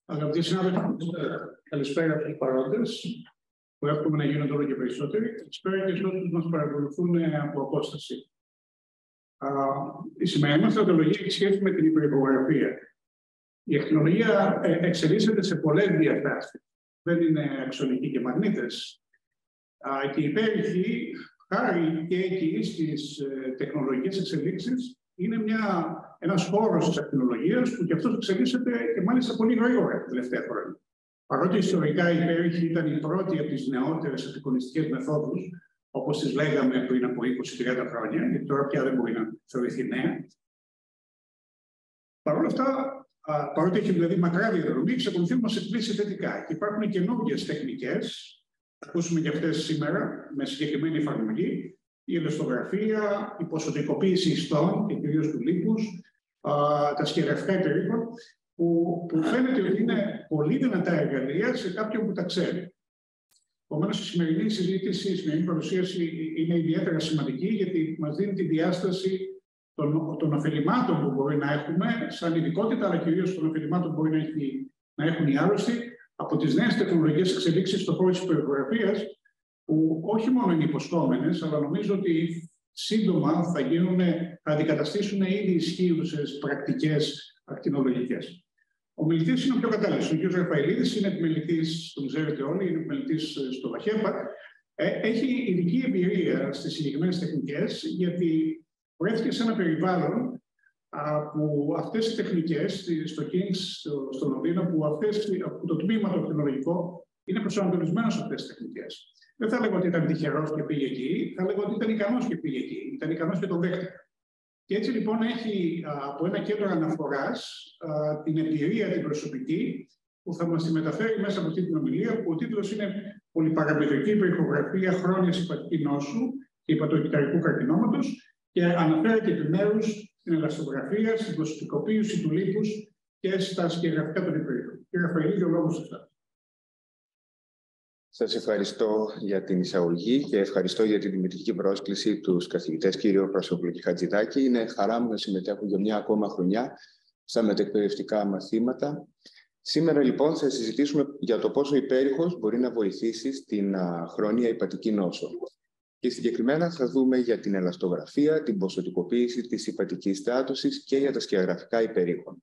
Αγαπητοί συνάδελφοι, καλησπέρα στους παρόντες, που εύχομαι να γίνονται όλο και περισσότεροι. Καλησπέρα και σε όσους μας παρακολουθούν από απόσταση. Η σημερινή μας θεατολογία έχει σχέση με την υπερηχογραφία. Η ακτινολογία εξελίσσεται σε πολλές διαστάσεις. Δεν είναι αξονικοί και μαγνήτες. Και οι υπέρηχοι, χάρη και εκεί στις τεχνολογικές εξελίξεις, είναι ένας χώρος της ακτινολογίας που και αυτός εξελίσσεται και μάλιστα πολύ γρήγορα τα τελευταία χρόνια. Παρότι ιστορικά οι υπέρηχοι ήταν οι πρώτοι από τις νεότερες απεικονιστικές μεθόδους, όπως τις λέγαμε πριν από 20-30 χρόνια, γιατί τώρα πια δεν μπορεί να θεωρηθεί νέα. Παρ' όλα αυτά, παρότι έχει δηλαδή μακρά διαδρομή, εξακολουθεί να μας εκπλήσει θετικά. Και υπάρχουν καινούργιες τεχνικές, θα ακούσουμε και αυτές σήμερα, με συγκεκριμένη εφαρμογή. Η ελαστογραφία, η ποσοτικοποίηση ιστών και κυρίως του λίπους, τα σκερευτικά εταιρείκων, που φαίνεται ότι είναι πολύ δυνατά εργαλεία σε κάποιον που τα ξέρει. Επομένως, η σημερινή συζήτηση, η σημερινή παρουσίαση είναι ιδιαίτερα σημαντική, γιατί μας δίνει τη διάσταση των ωφελημάτων που μπορεί να έχουμε σαν ειδικότητα, αλλά κυρίως των ωφελημάτων που μπορεί να έχουν οι άρρωστοι από τις νέες τεχνολογικές εξελίξεις στον χώρο της υπερηχογραφίας, που όχι μόνο είναι υποσχόμενες, αλλά νομίζω ότι σύντομα θα αντικαταστήσουν ήδη ισχύουσες πρακτικές ακτινολογικές. Ο μιλητής είναι ο πιο κατάλληλος. Ο κ. Ραφαηλίδης είναι επιμελητής, τον ξέρετε όλοι, είναι επιμελητής στο ΒΑΧΕΠΑ. Έχει ειδική εμπειρία στις συγκεκριμένες τεχνικές, γιατί βρέθηκε σε ένα περιβάλλον που αυτές οι τεχνικές, στο King's, στο Λονδίνο, που το τμήμα το ακτινολογικό είναι προσανατολισμένο σε αυτές τις τεχνικές. Δεν θα λέγω ότι ήταν τυχερός και πήγε εκεί, θα λέγω ότι ήταν ικανός και πήγε εκεί. Ήταν ικανός και τον δέχτηκα. Και έτσι λοιπόν έχει από ένα κέντρο αναφοράς την εμπειρία, την προσωπική, που θα μας τη μεταφέρει μέσα από αυτή την ομιλία, που ο τίτλος είναι «Πολυπαραμετρική υπερηχογραφία χρόνιας υπατική νόσου και υπατοκυταρικού καρκινώματος» και αναφέρεται επιμέρους στην ελαστογραφία, στην ποσοτικοποίηση του λίπους και στα σκιαγραφικά των υπερήχων. Κύριε Ραφαηλίδη, ο λόγος σας. Σας ευχαριστώ για την εισαγωγή και ευχαριστώ για την τιμητική πρόσκληση τους καθηγητές κύριο Πρασόπουλο και Χατζηδάκη. Είναι χαρά μου να συμμετέχω για μια ακόμα χρονιά στα μετεκπαιδευτικά μαθήματα. Σήμερα λοιπόν θα συζητήσουμε για το πόσο ο υπέρηχος μπορεί να βοηθήσει στην χρόνια υπατική νόσο. Και συγκεκριμένα θα δούμε για την ελαστογραφία, την ποσοτικοποίηση της υπατικής στάτωσης και για τα σκιαγραφικά υπερήχων.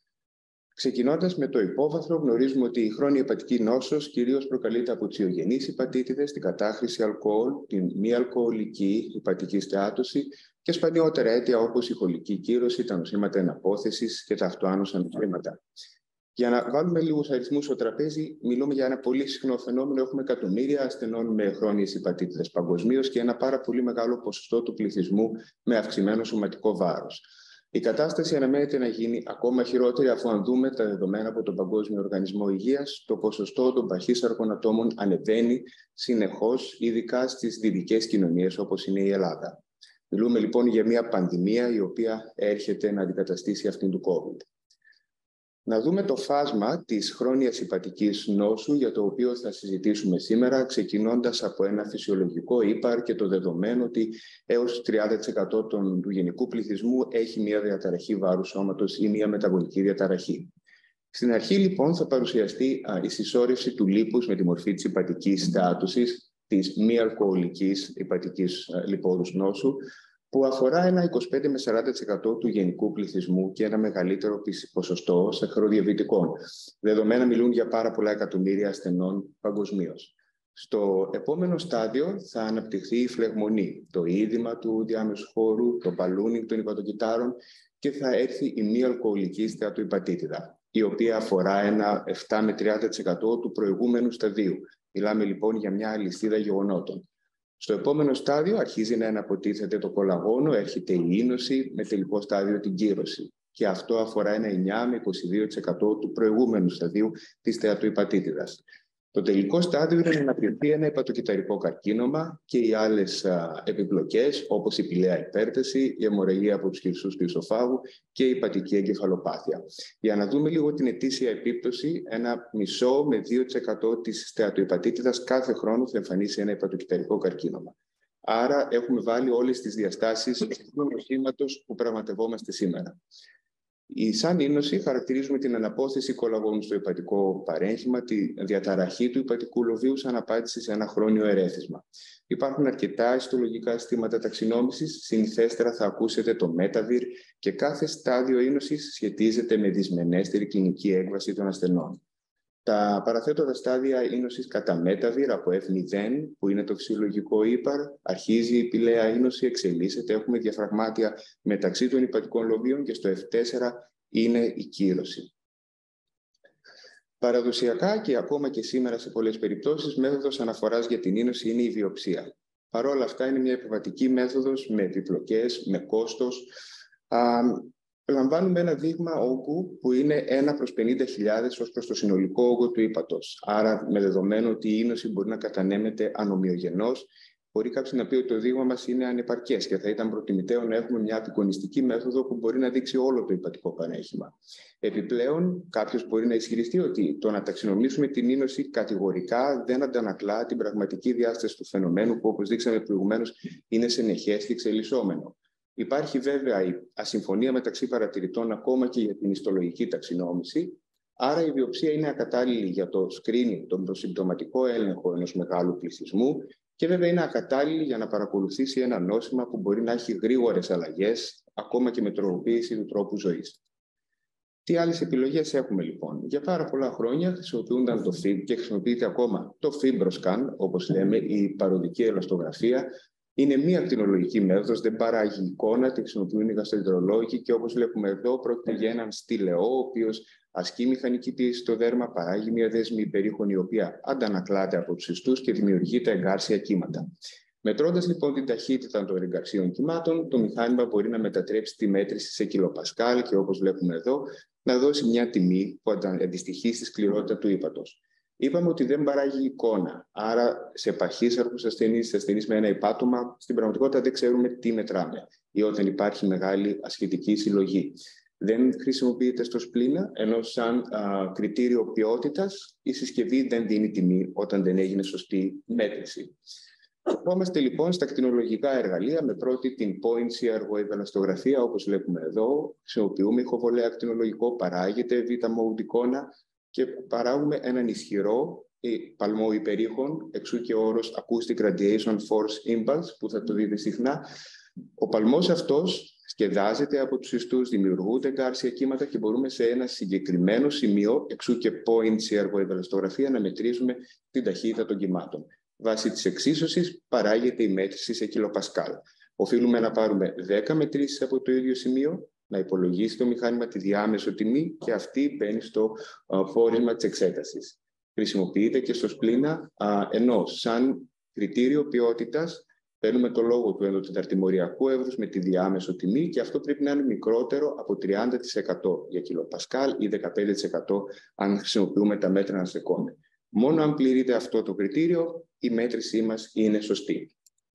Ξεκινώντας με το υπόβαθρο, γνωρίζουμε ότι η χρόνια υπατική νόσος κυρίως προκαλείται από τσιογενείς υπατήτηδες, την κατάχρηση αλκοόλ, την μη αλκοολική υπατική στεάτωση και σπανιότερα αίτια όπως η χολική κύρωση, τα νοσήματα εναπόθεσης και τα αυτοάνωσα νοσήματα. Για να βάλουμε λίγους αριθμούς στο τραπέζι, μιλούμε για ένα πολύ συχνό φαινόμενο. Έχουμε εκατομμύρια ασθενών με χρόνιες υπατήτηδες παγκοσμίως και ένα πάρα πολύ μεγάλο ποσοστό του πληθυσμού με αυξημένο σωματικό βάρος. Η κατάσταση αναμένεται να γίνει ακόμα χειρότερη, αφού αν δούμε τα δεδομένα από τον Παγκόσμιο Οργανισμό Υγείας, το ποσοστό των παχύσαρκων ατόμων ανεβαίνει συνεχώς, ειδικά στις δυτικές κοινωνίες όπως είναι η Ελλάδα. Μιλούμε λοιπόν για μια πανδημία η οποία έρχεται να αντικαταστήσει αυτήν του COVID. Να δούμε το φάσμα της χρόνιας υπατικής νόσου, για το οποίο θα συζητήσουμε σήμερα, ξεκινώντας από ένα φυσιολογικό ύπαρ και το δεδομένο ότι έως 30% του γενικού πληθυσμού έχει μια διαταραχή βάρους σώματος ή μια μεταβολική διαταραχή. Στην αρχή, λοιπόν, θα παρουσιαστεί η συσσόρευση του λίπους με τη μορφή της υπατικής στάτωσης, της μη αλκοολικής υπατικής λιπόρους νόσου, που αφορά ένα 25 με 40% του γενικού πληθυσμού και ένα μεγαλύτερο ποσοστό σαχαροδιαβητικών. Δεδομένα μιλούν για πάρα πολλά εκατομμύρια ασθενών παγκοσμίως. Στο επόμενο στάδιο θα αναπτυχθεί η φλεγμονή, το είδημα του διάμεσου χώρου, το μπαλούνινγκ των υπατοκυτάρων και θα έρθει η μη αλκοολική στεατοϊπατήτηδα, η οποία αφορά ένα 7 με 30% του προηγούμενου σταδίου. Μιλάμε λοιπόν για μια αλυσίδα γεγονότων. Στο επόμενο στάδιο αρχίζει να αναποτίθεται το κολαγόνο, έρχεται η ίνωση, με τελικό στάδιο την κύρωση. Και αυτό αφορά ένα 9 με 22% του προηγούμενου σταδίου της στεατοϊπατήτηδας. Το τελικό στάδιο είναι να αναπτυχθεί ένα υπατοκυταρικό καρκίνωμα και οι άλλες επιπλοκές, όπως η πηλαία υπέρταση, η αιμορραγία από τους χυρσούς του ισοφάγου και η υπατική εγκεφαλοπάθεια. Για να δούμε λίγο την ετήσια επίπτωση, 1,5 με 2% της στεατοϊπατήτηδας κάθε χρόνο θα εμφανίσει ένα υπατοκυταρικό καρκίνωμα. Άρα έχουμε βάλει όλες τις διαστάσεις του νοσήματος που πραγματευόμαστε σήμερα. Σαν ίνωση χαρακτηρίζουμε την αναπόθεση κολαγόνου στο υπατικό παρέγχημα, τη διαταραχή του υπατικού λοβίου σαν απάντηση σε ένα χρόνιο ερέθισμα. Υπάρχουν αρκετά ιστολογικά συστήματα ταξινόμησης. Συνηθέστερα θα ακούσετε το Μέταβιρ και κάθε στάδιο ίνωσης σχετίζεται με δυσμενέστερη κλινική έκβαση των ασθενών. Τα παραθέτοντα στάδια ίνωσης κατά Μέταβιρ από F0, που είναι το φυσιολογικό ύπαρ, αρχίζει η πηλαία ίνωση, εξελίσσεται, έχουμε διαφραγμάτια μεταξύ των υπατικών λοβίων και στο F4 είναι η κύρωση. Παραδοσιακά και ακόμα και σήμερα σε πολλές περιπτώσεις, μέθοδος αναφοράς για την ίνωση είναι η βιοψία. Παρ' όλα αυτά είναι μια επιβατική μέθοδος με επιπλοκές, με κόστος. Λαμβάνουμε ένα δείγμα όγκου που είναι 1 προς 50.000 ως προς το συνολικό όγκο του ύπατος. Άρα, με δεδομένο ότι η ίνωση μπορεί να κατανέμεται ανομοιογενώς, μπορεί κάποιος να πει ότι το δείγμα μας είναι ανεπαρκές και θα ήταν προτιμητέο να έχουμε μια απεικονιστική μέθοδο που μπορεί να δείξει όλο το υπατικό παρέγχημα. Επιπλέον, κάποιος μπορεί να ισχυριστεί ότι το να ταξινομήσουμε την ίνωση κατηγορικά δεν αντανακλά την πραγματική διάσταση του φαινομένου, που, όπως δείξαμε προηγουμένως, είναι συνεχές και εξελισσόμενο. Υπάρχει βέβαια η ασυμφωνία μεταξύ παρατηρητών ακόμα και για την ιστολογική ταξινόμηση. Άρα η βιοψία είναι ακατάλληλη για το screening, τον προσυμπτωματικό έλεγχο ενός μεγάλου πληθυσμού και βέβαια είναι ακατάλληλη για να παρακολουθήσει ένα νόσημα που μπορεί να έχει γρήγορες αλλαγές, ακόμα και με τροποποίηση του τρόπου ζωής. Τι άλλες επιλογές έχουμε λοιπόν? Για πάρα πολλά χρόνια χρησιμοποιούνταν το FIB και χρησιμοποιείται ακόμα το FibroScan, όπως λέμε, η παροδική ελαστογραφία. Είναι μία ακτινολογική μέθοδος, δεν παράγει εικόνα, τη χρησιμοποιούν οι γαστροεντερολόγοι και όπως βλέπουμε εδώ πρόκειται για έναν στήλεο, ο οποίος ασκεί μηχανική πίεση στο δέρμα, παράγει μία δέσμη υπερήχων η οποία αντανακλάται από τους ιστούς και δημιουργεί τα εγκάρσια κύματα. Μετρώντας λοιπόν την ταχύτητα των εγκαρσίων κυμάτων, το μηχάνημα μπορεί να μετατρέψει τη μέτρηση σε κιλοπασκάλ και όπως βλέπουμε εδώ, να δώσει μια τιμή που αντιστοιχεί στη σκληρότητα του ύπατος. Είπαμε ότι δεν παράγει εικόνα, άρα σε παχύσαρκους ασθενείς, σε ασθενείς με ένα υπάτωμα, στην πραγματικότητα δεν ξέρουμε τι μετράμε ή όταν υπάρχει μεγάλη ασχετική συλλογή. Δεν χρησιμοποιείται στο σπλήνα, ενώ σαν κριτήριο ποιότητας η συσκευή δεν δίνει τιμή όταν δεν έγινε σωστή μέτρηση. Ερχόμαστε λοιπόν στα ακτινολογικά εργαλεία με πρώτη την point CR wave ελαστογραφία, όπως βλέπουμε εδώ. Χρησιμοποιούμε ηχοβολέα ακτινολογικό, παράγεται β-mode εικόνα και παράγουμε έναν ισχυρό παλμό υπερήχων, εξού και ο όρος Acoustic Radiation Force Impulse, που θα το δείτε συχνά. Ο παλμός αυτός σκεδάζεται από τους ιστούς, δημιουργούνται εγκάρσια κύματα και μπορούμε σε ένα συγκεκριμένο σημείο, εξού και point CR wave ελαστογραφία, να μετρήσουμε την ταχύτητα των κυμάτων. Βάσει της εξίσωσης παράγεται η μέτρηση σε κιλοπασκάλ. Οφείλουμε να πάρουμε 10 μετρήσεις από το ίδιο σημείο, να υπολογίσει το μηχάνημα τη διάμεσο τιμή και αυτή μπαίνει στο πόρισμα της εξέτασης. Χρησιμοποιείται και στο σπλήνα, ενώ σαν κριτήριο ποιότητας παίρνουμε το λόγο του ενδοτεταρτημοριακού εύρους με τη διάμεσο τιμή και αυτό πρέπει να είναι μικρότερο από 30% για κιλοπασκάλ ή 15% αν χρησιμοποιούμε τα μέτρα να στεκόμαι. Μόνο αν πληρείται αυτό το κριτήριο, η μέτρησή μας είναι σωστή.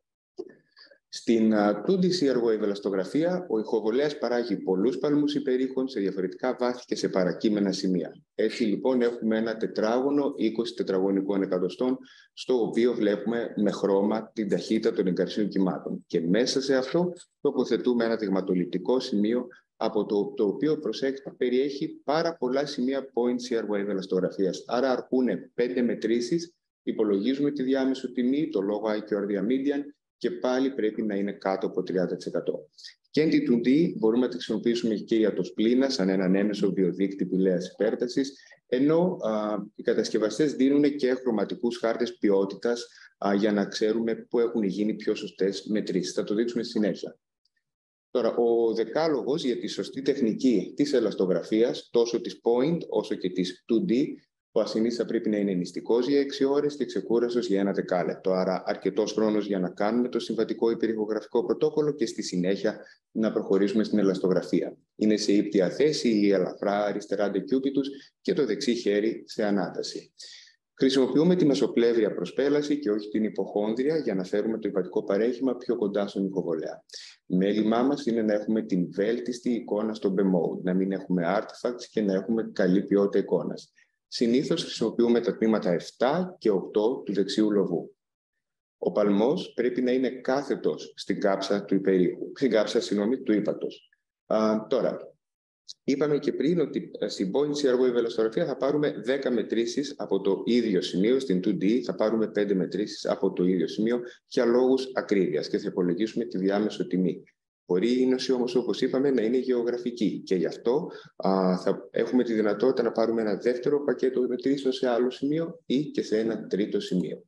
Στην 2D CR wave ελαστογραφία, ο ηχοβολέας παράγει πολλούς παλμούς υπερήχων σε διαφορετικά βάθη και σε παρακείμενα σημεία. Έτσι λοιπόν έχουμε ένα τετράγωνο 20 τετραγωνικών εκατοστών, στο οποίο βλέπουμε με χρώμα την ταχύτητα των εγκαρσίων κυμάτων. Και μέσα σε αυτό τοποθετούμε ένα δειγματοληπτικό σημείο, από το οποίο, προσέξτε, περιέχει πάρα πολλά σημεία point CR wave ελαστογραφίας. Άρα αρκούν 5 μετρήσεις, υπολογίζουμε τη διάμεσο τιμή, το λόγο IQR median, και πάλι πρέπει να είναι κάτω από 30%. Και τη 2D μπορούμε να τη χρησιμοποιήσουμε και για το σπλήνα, σαν έναν έμεσο βιοδείκτη πηλαίας υπέρτασης, ενώ οι κατασκευαστές δίνουν και χρωματικούς χάρτες ποιότητας για να ξέρουμε πού έχουν γίνει πιο σωστές μετρήσεις. Θα το δείξουμε στη συνέχεια. Τώρα, ο δεκάλογος για τη σωστή τεχνική της ελαστογραφίας, τόσο της point όσο και της 2D, ο ασθενής θα πρέπει να είναι νηστικός για 6 ώρες και ξεκούραστος για 1 δεκάλεπτο. Άρα, αρκετός χρόνος για να κάνουμε το συμβατικό υπερηχογραφικό πρωτόκολλο και στη συνέχεια να προχωρήσουμε στην ελαστογραφία. Είναι σε ύπτια θέση ή ελαφρά αριστερά ντεκιούπιτους και το δεξί χέρι σε ανάταση. Χρησιμοποιούμε τη μεσοπλεύρια προσπέλαση και όχι την υποχόνδρια για να φέρουμε το υπατικό παρέγχημα πιο κοντά στον ηχοβολέα. Μέλημά μας είναι να έχουμε την βέλτιστη εικόνα στο B-mode, να μην έχουμε artifacts και να έχουμε καλή ποιότητα εικόνας. Συνήθως χρησιμοποιούμε τα τμήματα 7 και 8 του δεξιού λοβού. Ο παλμός πρέπει να είναι κάθετος στην κάψα του υπερήχου, στην κάψα, του ύπατος. Τώρα, Είπαμε και πριν ότι στην point CR wave ελαστογραφία θα πάρουμε 10 μετρήσεις από το ίδιο σημείο, στην 2D θα πάρουμε 5 μετρήσεις από το ίδιο σημείο για λόγους ακρίβειας και θα υπολογίσουμε τη διάμεσο τιμή. Μπορεί η ίνωση όμως, όπως είπαμε, να είναι γεωγραφική και γι' αυτό θα έχουμε τη δυνατότητα να πάρουμε ένα δεύτερο πακέτο μετρήσεων σε άλλο σημείο ή και σε ένα τρίτο σημείο.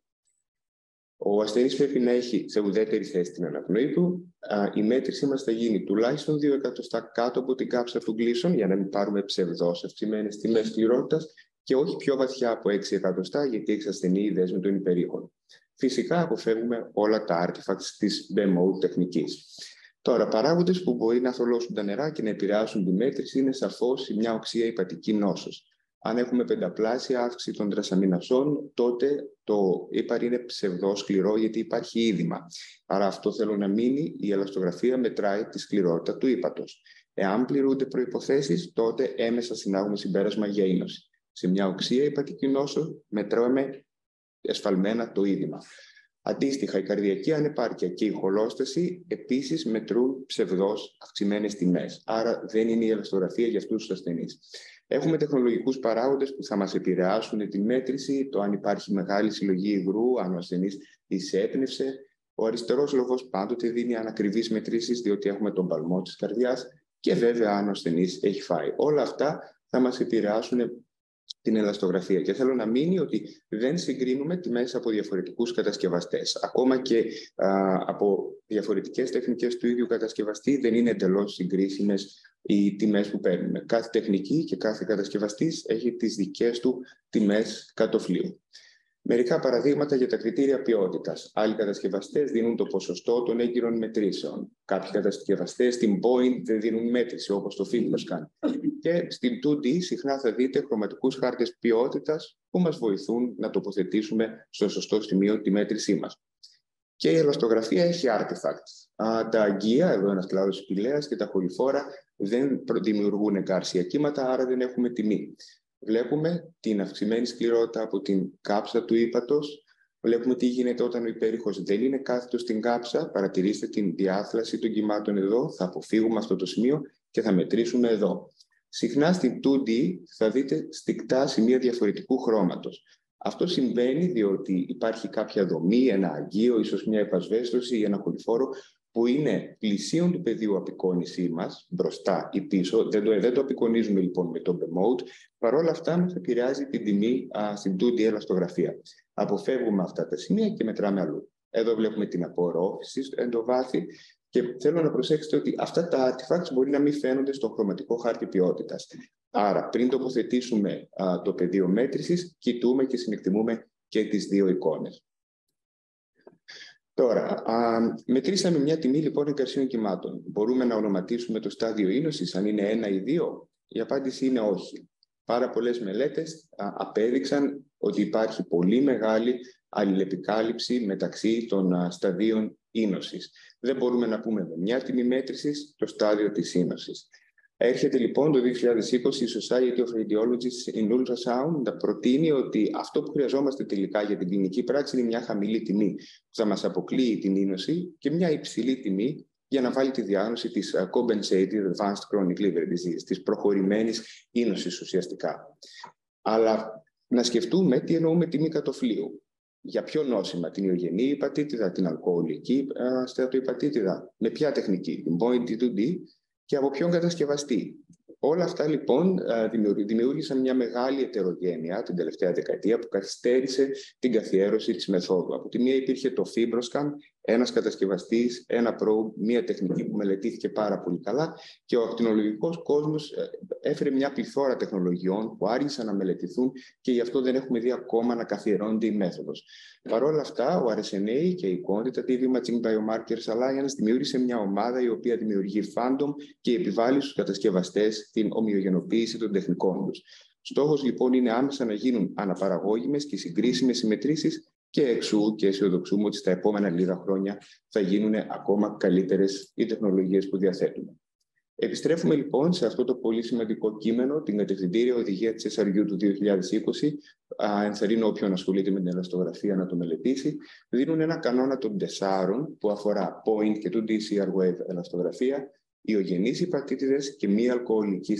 Ο ασθενής πρέπει να έχει σε ουδέτερη θέση την αναπνοή του. Η μέτρησή μας θα γίνει τουλάχιστον 2 εκατοστά κάτω από την κάψα του Gleason για να μην πάρουμε ψευδώς αυξημένες τιμές σκληρότητας και όχι πιο βαθιά από 6 εκατοστά γιατί έχει ασθενή η δέσμη των υπερήχων. Φυσικά αποφεύγουμε όλα τα artifacts της BEMO τεχνικής. Τώρα, παράγοντες που μπορεί να θολώσουν τα νερά και να επηρεάσουν τη μέτρηση είναι σαφώς μια οξεία υπατική νόσος. Αν έχουμε 5πλάσια αύξηση των τρασαμινασών, τότε το ύπαρ είναι ψευδόσκληρο γιατί υπάρχει είδημα. Άρα αυτό θέλω να μείνει, η ελαστογραφία μετράει τη σκληρότητα του ύπατος. Εάν πληρούνται προϋποθέσεις, τότε έμεσα συνάγουμε συμπέρασμα για ίνωση. Σε μια οξεία υπατική νόσο μετράμε εσφαλμένα το είδημα. Αντίστοιχα, η καρδιακή ανεπάρκεια και η χολόσταση επίσης μετρούν ψευδώς αυξημένες τιμές. Άρα δεν είναι η ελαστογραφία για αυτούς τους ασθενείς. Έχουμε τεχνολογικούς παράγοντες που θα μας επηρεάσουν τη μέτρηση, το αν υπάρχει μεγάλη συλλογή υγρού, αν ο ασθενής εισέπνευσε. Ο αριστερός λογός πάντοτε δίνει ανακριβείς μετρήσεις, διότι έχουμε τον παλμό της καρδιάς και βέβαια αν ο ασθενής έχει φάει. Όλα αυτά θα μας επηρεάσουν την ελαστογραφία. Και θέλω να μείνει ότι δεν συγκρίνουμε τιμές από διαφορετικούς κατασκευαστές. Ακόμα και από διαφορετικές τεχνικές του ίδιου κατασκευαστή δεν είναι εντελώς συγκρίσιμες οι τιμές που παίρνουμε. Κάθε τεχνική και κάθε κατασκευαστής έχει τις δικές του τιμές κατοφλίου. Μερικά παραδείγματα για τα κριτήρια ποιότητας. Άλλοι κατασκευαστές δίνουν το ποσοστό των έγκυρων μετρήσεων. Κάποιοι κατασκευαστές στην point δεν δίνουν μέτρηση, όπως το FibroScan. Και στην 2D συχνά θα δείτε χρωματικούς χάρτες ποιότητας που μας βοηθούν να τοποθετήσουμε στο σωστό σημείο τη μέτρησή μας. Και η ελαστογραφία έχει artifacts. Τα αγκία, εδώ ένας κλάδος σπηλαίας και τα χοληφόρα δεν δημιουργούν εγκάρσια κύματα, άρα δεν έχουμε τιμή. Βλέπουμε την αυξημένη σκληρότητα από την κάψα του ύπατος. Βλέπουμε τι γίνεται όταν ο υπέρηχος δεν είναι κάθετος στην κάψα. Παρατηρήστε την διάθλαση των κυμάτων εδώ. Θα αποφύγουμε αυτό το σημείο και θα μετρήσουμε εδώ. Συχνά στην 2D θα δείτε στικτά σημεία διαφορετικού χρώματος. Αυτό συμβαίνει διότι υπάρχει κάποια δομή, ένα αγκείο, ίσως μια επασβέστωση ή ένα χοληφόρο που είναι πλησίον του πεδίου απεικόνησή μας, μπροστά ή πίσω. Δεν το απεικονίζουμε λοιπόν με το BEMO. Παρ' όλα αυτά μας επηρεάζει την τιμή στην 2D ελαστογραφία. Αποφεύγουμε αυτά τα σημεία και μετράμε αλλού. Εδώ βλέπουμε την απορρόφηση στο εντοβάθη και θέλω να προσέξετε ότι αυτά τα artifacts μπορεί να μην φαίνονται στο χρωματικό χάρτη ποιότητας. Άρα πριν τοποθετήσουμε το πεδίο μέτρησης, κοιτούμε και συνεκτιμούμε και τις δύο εικόνες. Τώρα, μετρήσαμε μια τιμή λοιπόν εγκαρσίων κυμάτων. Μπορούμε να ονοματίσουμε το στάδιο ίνωσης, αν είναι 1 ή 2. Η απάντηση είναι όχι. Πάρα πολλές μελέτες απέδειξαν ότι υπάρχει πολύ μεγάλη αλληλεπικάλυψη μεταξύ των σταδίων ίνωσης. Δεν μπορούμε να πούμε με μια τιμή μέτρησης το στάδιο της ίνωσης. Έρχεται λοιπόν το 2020 η Society of Radiologists in Ultrasound να προτείνει ότι αυτό που χρειαζόμαστε τελικά για την κλινική πράξη είναι μια χαμηλή τιμή που θα μας αποκλείει την ίνωση και μια υψηλή τιμή για να βάλει τη διάγνωση της compensated advanced chronic liver disease, της προχωρημένης ίνωσης ουσιαστικά. Αλλά να σκεφτούμε τι εννοούμε τιμή κατοφλίου. Για ποιο νόσημα, την ιογενή υπατήτηδα, την αλκοολική στεατοϊπατήτηδα, με ποια τεχνική, την point 2D και από ποιον κατασκευαστή. Όλα αυτά λοιπόν δημιούργησαν μια μεγάλη ετερογένεια την τελευταία δεκαετία που καθυστέρησε την καθιέρωση της μεθόδου. Από τη μία υπήρχε το FibroScan, ένας κατασκευαστής, ένα probe, μια τεχνική που μελετήθηκε πάρα πολύ καλά και ο ακτινολογικός κόσμος έφερε μια πληθώρα τεχνολογιών που άργησαν να μελετηθούν και γι' αυτό δεν έχουμε δει ακόμα να καθιερώνεται η μέθοδος. Παρ' όλα αυτά, ο RSNA και η Quantitative Imaging Biomarkers Alliance δημιούργησε μια ομάδα η οποία δημιουργεί fandom και επιβάλλει στους κατασκευαστές την ομοιογενοποίηση των τεχνικών τους. Στόχος λοιπόν είναι άμεσα να γίνουν αναπαραγώγημες και συγκρίσιμες συμμετρήσεις και εξού και αισιοδοξούμε ότι στα επόμενα λίγα χρόνια θα γίνουν ακόμα καλύτερες οι τεχνολογίες που διαθέτουμε. Επιστρέφουμε λοιπόν σε αυτό το πολύ σημαντικό κείμενο, την κατευθυντήρια οδηγία της SRU του 2020. Ενθαρρύνω όποιον ασχολείται με την ελαστογραφία να το μελετήσει. Δίνουν ένα κανόνα των 4 που αφορά point και 2D CR wave ελαστογραφία. ιογενείς υπατήτηδες και μη αλκοολική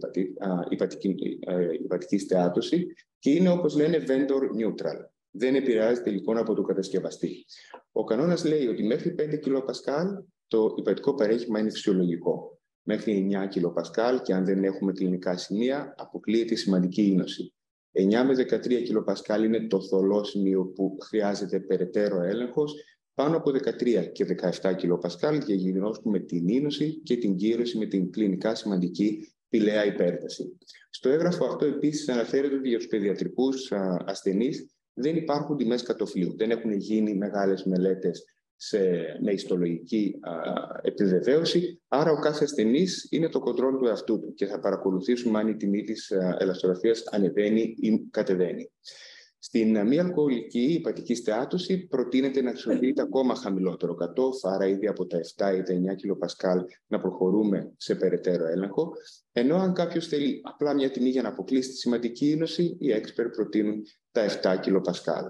υπατική στεάτωση και είναι, όπως λένε, vendor neutral. Δεν επηρεάζεται λοιπόν από τον κατασκευαστή. Ο κανόνας λέει ότι μέχρι 5 kPa το υπατικό παρέχημα είναι φυσιολογικό. Μέχρι 9 kPa και αν δεν έχουμε κλινικά σημεία, αποκλείεται σημαντική είνωση. 9 με 13 kPa είναι το θολό σημείο που χρειάζεται περαιτέρω έλεγχος. Πάνω από 13 και 17 kPa διαγνωστούμε την είνωση και την κύρωση με την κλινικά σημαντική πηλαία υπέρταση. Στο έγγραφο αυτό επίσης αναφέρεται ότι για τους παιδιατρικούς ασθενείς δεν υπάρχουν τιμές κατοφλίου. Δεν έχουν γίνει μεγάλες μελέτες με ιστολογική επιβεβαίωση. Άρα ο κάθε ασθενής είναι το κοντρόλ του εαυτού του και θα παρακολουθήσουμε αν η τιμή της ελαστογραφίας ανεβαίνει ή κατεβαίνει. Στην μη αλκοολική υπατική στεάτωση προτείνεται να χρησιμοποιείται ακόμα χαμηλότερο κατόφ, άρα ήδη από τα 7 ή τα 9 kPa να προχωρούμε σε περαιτέρω έλεγχο. Ενώ αν κάποιος θέλει απλά μια τιμή για να αποκλείσει τη σημαντική είνωση, οι expert προτείνουν τα 7 kPa.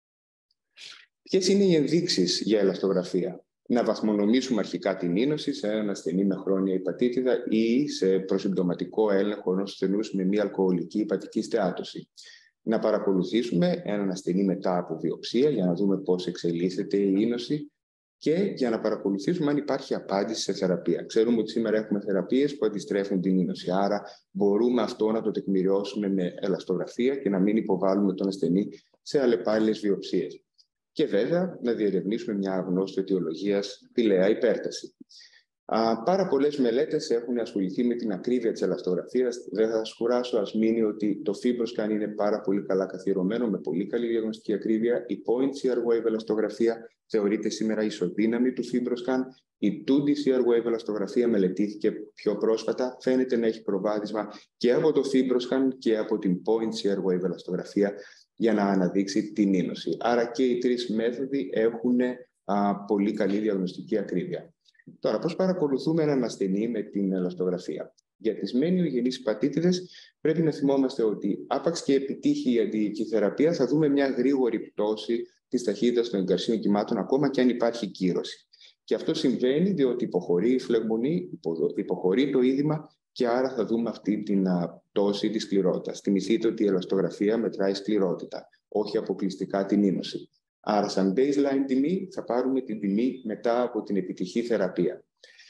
Ποιες είναι οι ενδείξεις για ελαστογραφία? Να βαθμονομήσουμε αρχικά την είνωση σε έναν ασθενή με χρόνια υπατήτηδα ή σε προσυμπτωματικό έλεγχο ενός ασθενούς με μη αλκοολική υπατική στεάτωση. Να παρακολουθήσουμε έναν ασθενή μετά από βιοψία για να δούμε πώς εξελίσσεται η είνωση και για να παρακολουθήσουμε αν υπάρχει απάντηση σε θεραπεία. Ξέρουμε ότι σήμερα έχουμε θεραπείες που αντιστρέφουν την είνωση, άρα μπορούμε αυτό να το τεκμηριώσουμε με ελαστογραφία και να μην υποβάλουμε τον ασθενή σε αλλεπάλληλες βιοψίες. Και βέβαια να διερευνήσουμε μια αγνώστη αιτιολογίας πηλαία υπέρταση. Πάρα πολλές μελέτες έχουν ασχοληθεί με την ακρίβεια της ελαστογραφίας. Δεν θα σας κουράσω, ας μείνει ότι το FibroScan είναι πάρα πολύ καλά καθιερωμένο, με πολύ καλή διαγνωστική ακρίβεια. Η Point CR Wave ελαστογραφία θεωρείται σήμερα ισοδύναμη του FibroScan. Η 2D CR Wave ελαστογραφία μελετήθηκε πιο πρόσφατα. Φαίνεται να έχει προβάδισμα και από το FibroScan και από την Point CR Wave ελαστογραφία για να αναδείξει την είνωση. Άρα και οι τρεις μέθοδοι έχουν πολύ καλή διαγνωστική ακρίβεια. Τώρα, πώς παρακολουθούμε έναν ασθενή με την ελαστογραφία? Για τις μεν ιογενείς υπατήτηδες πρέπει να θυμόμαστε ότι άπαξ και επιτύχει η αντιϊκή θεραπεία θα δούμε μια γρήγορη πτώση της ταχύτητας των εγκαρσίων κυμάτων ακόμα και αν υπάρχει κύρωση. Και αυτό συμβαίνει διότι υποχωρεί η φλεγμονή, υποχωρεί το είδημα και άρα θα δούμε αυτή την πτώση της σκληρότητας. Θυμηθείτε ότι η ελαστογραφία μετράει σκληρότητα, όχι αποκλειστικά την είνωση. Άρα, σαν baseline τιμή, θα πάρουμε την τιμή μετά από την επιτυχή θεραπεία.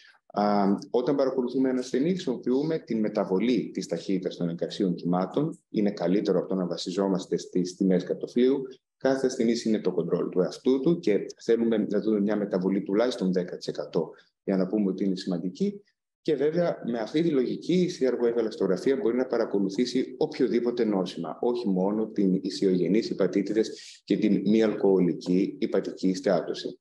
Όταν παρακολουθούμε ένα ασθενή, χρησιμοποιούμε την μεταβολή της ταχύτητας των εγκαρσίων κυμάτων. Είναι καλύτερο από το να βασιζόμαστε στις τιμές κατοφλίου. Κάθε ασθενής είναι το control του εαυτού του και θέλουμε να δούμε μια μεταβολή τουλάχιστον 10% για να πούμε ότι είναι σημαντική. Και βέβαια, με αυτή τη λογική, η CR Wave ελαστογραφία μπορεί να παρακολουθήσει οποιοδήποτε νόσημα, όχι μόνο την ισιογενείς υπατήτηδες και την μη αλκοολική υπατική στεάτωση.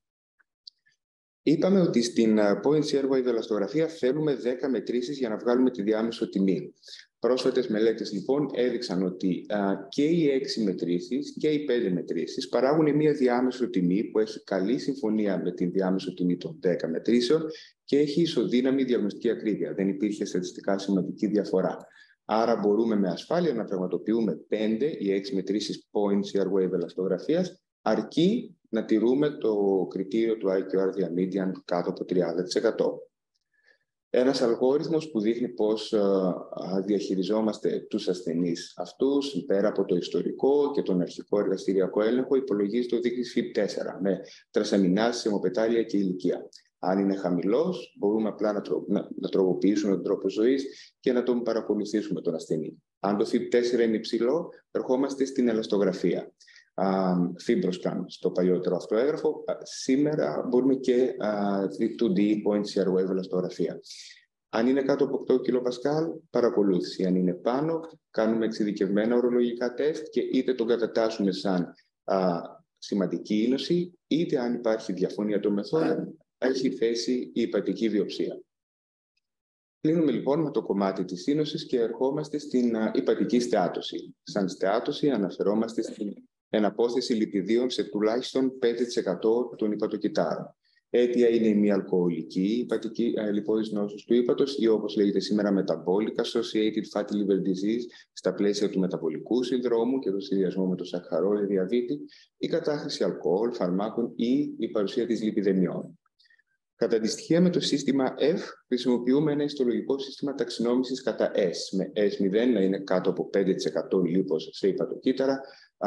Είπαμε ότι στην Point CR Wave ελαστογραφία θέλουμε 10 μετρήσεις για να βγάλουμε τη διάμεσο τιμή. Πρόσφατες μελέτες λοιπόν έδειξαν ότι και οι 6 μετρήσεις και οι 5 μετρήσεις παράγουν μια διάμεσο τιμή που έχει καλή συμφωνία με τη διάμεσο τιμή των 10 μετρήσεων και έχει ισοδύναμη διαγνωστική ακρίβεια. Δεν υπήρχε στατιστικά σημαντική διαφορά. Άρα μπορούμε με ασφάλεια να πραγματοποιούμε 5 ή 6 μετρήσεις Point CR Wave ελαστογραφίας, αρκεί να τηρούμε το κριτήριο του IQR διαμedian κάτω από 30%. Ένας αλγόριθμος που δείχνει πώς διαχειριζόμαστε τους ασθενείς αυτούς, πέρα από το ιστορικό και τον αρχικό εργαστηριακό έλεγχο, υπολογίζει το δείκτη FIB4 με τρασαμινάσεις, αιμοπετάλια και ηλικία. Αν είναι χαμηλός, μπορούμε απλά να τροποποιήσουμε τον τρόπο ζωής και να τον παρακολουθήσουμε τον ασθενή. Αν το FIB4 είναι υψηλό, ερχόμαστε στην ελαστογραφία. FibroScan στο παλιότερο αυτό έγγραφο. Σήμερα μπορούμε και 2D Point CR Wave ελαστογραφία. Αν είναι κάτω από 8 kPa, παρακολούθηση. Αν είναι πάνω, κάνουμε εξειδικευμένα ορολογικά τεστ και είτε τον κατατάσσουμε σαν σημαντική είνωση, είτε αν υπάρχει διαφωνία των μεθόδων, έχει θέση η υπατική βιοψία. Κλείνουμε λοιπόν με το κομμάτι της είνωσης και ερχόμαστε στην υπατική στεάτωση. Σαν στεάτωση αναφερόμαστε στην εναπόθεση λιπιδίων σε τουλάχιστον 5% των υπατοκυτάρων. Αίτια είναι η μη αλκοολική υπατική λιπόδης νόσους του ύπατος ή όπως λέγεται σήμερα metabolic associated fatty liver disease στα πλαίσια του μεταβολικού συνδρόμου και το συνδυασμό με το σακχαρόδι διαβήτη, η κατάχρηση αλκοόλ, φαρμάκων ή η παρουσία της λιπιδεμιών. Κατά τη στοιχεία με το σύστημα F, χρησιμοποιούμε ένα ιστολογικό σύστημα ταξινόμησης κατά S, με S0 να είναι κάτω από 5% λίπος σε υπατοκύτταρα,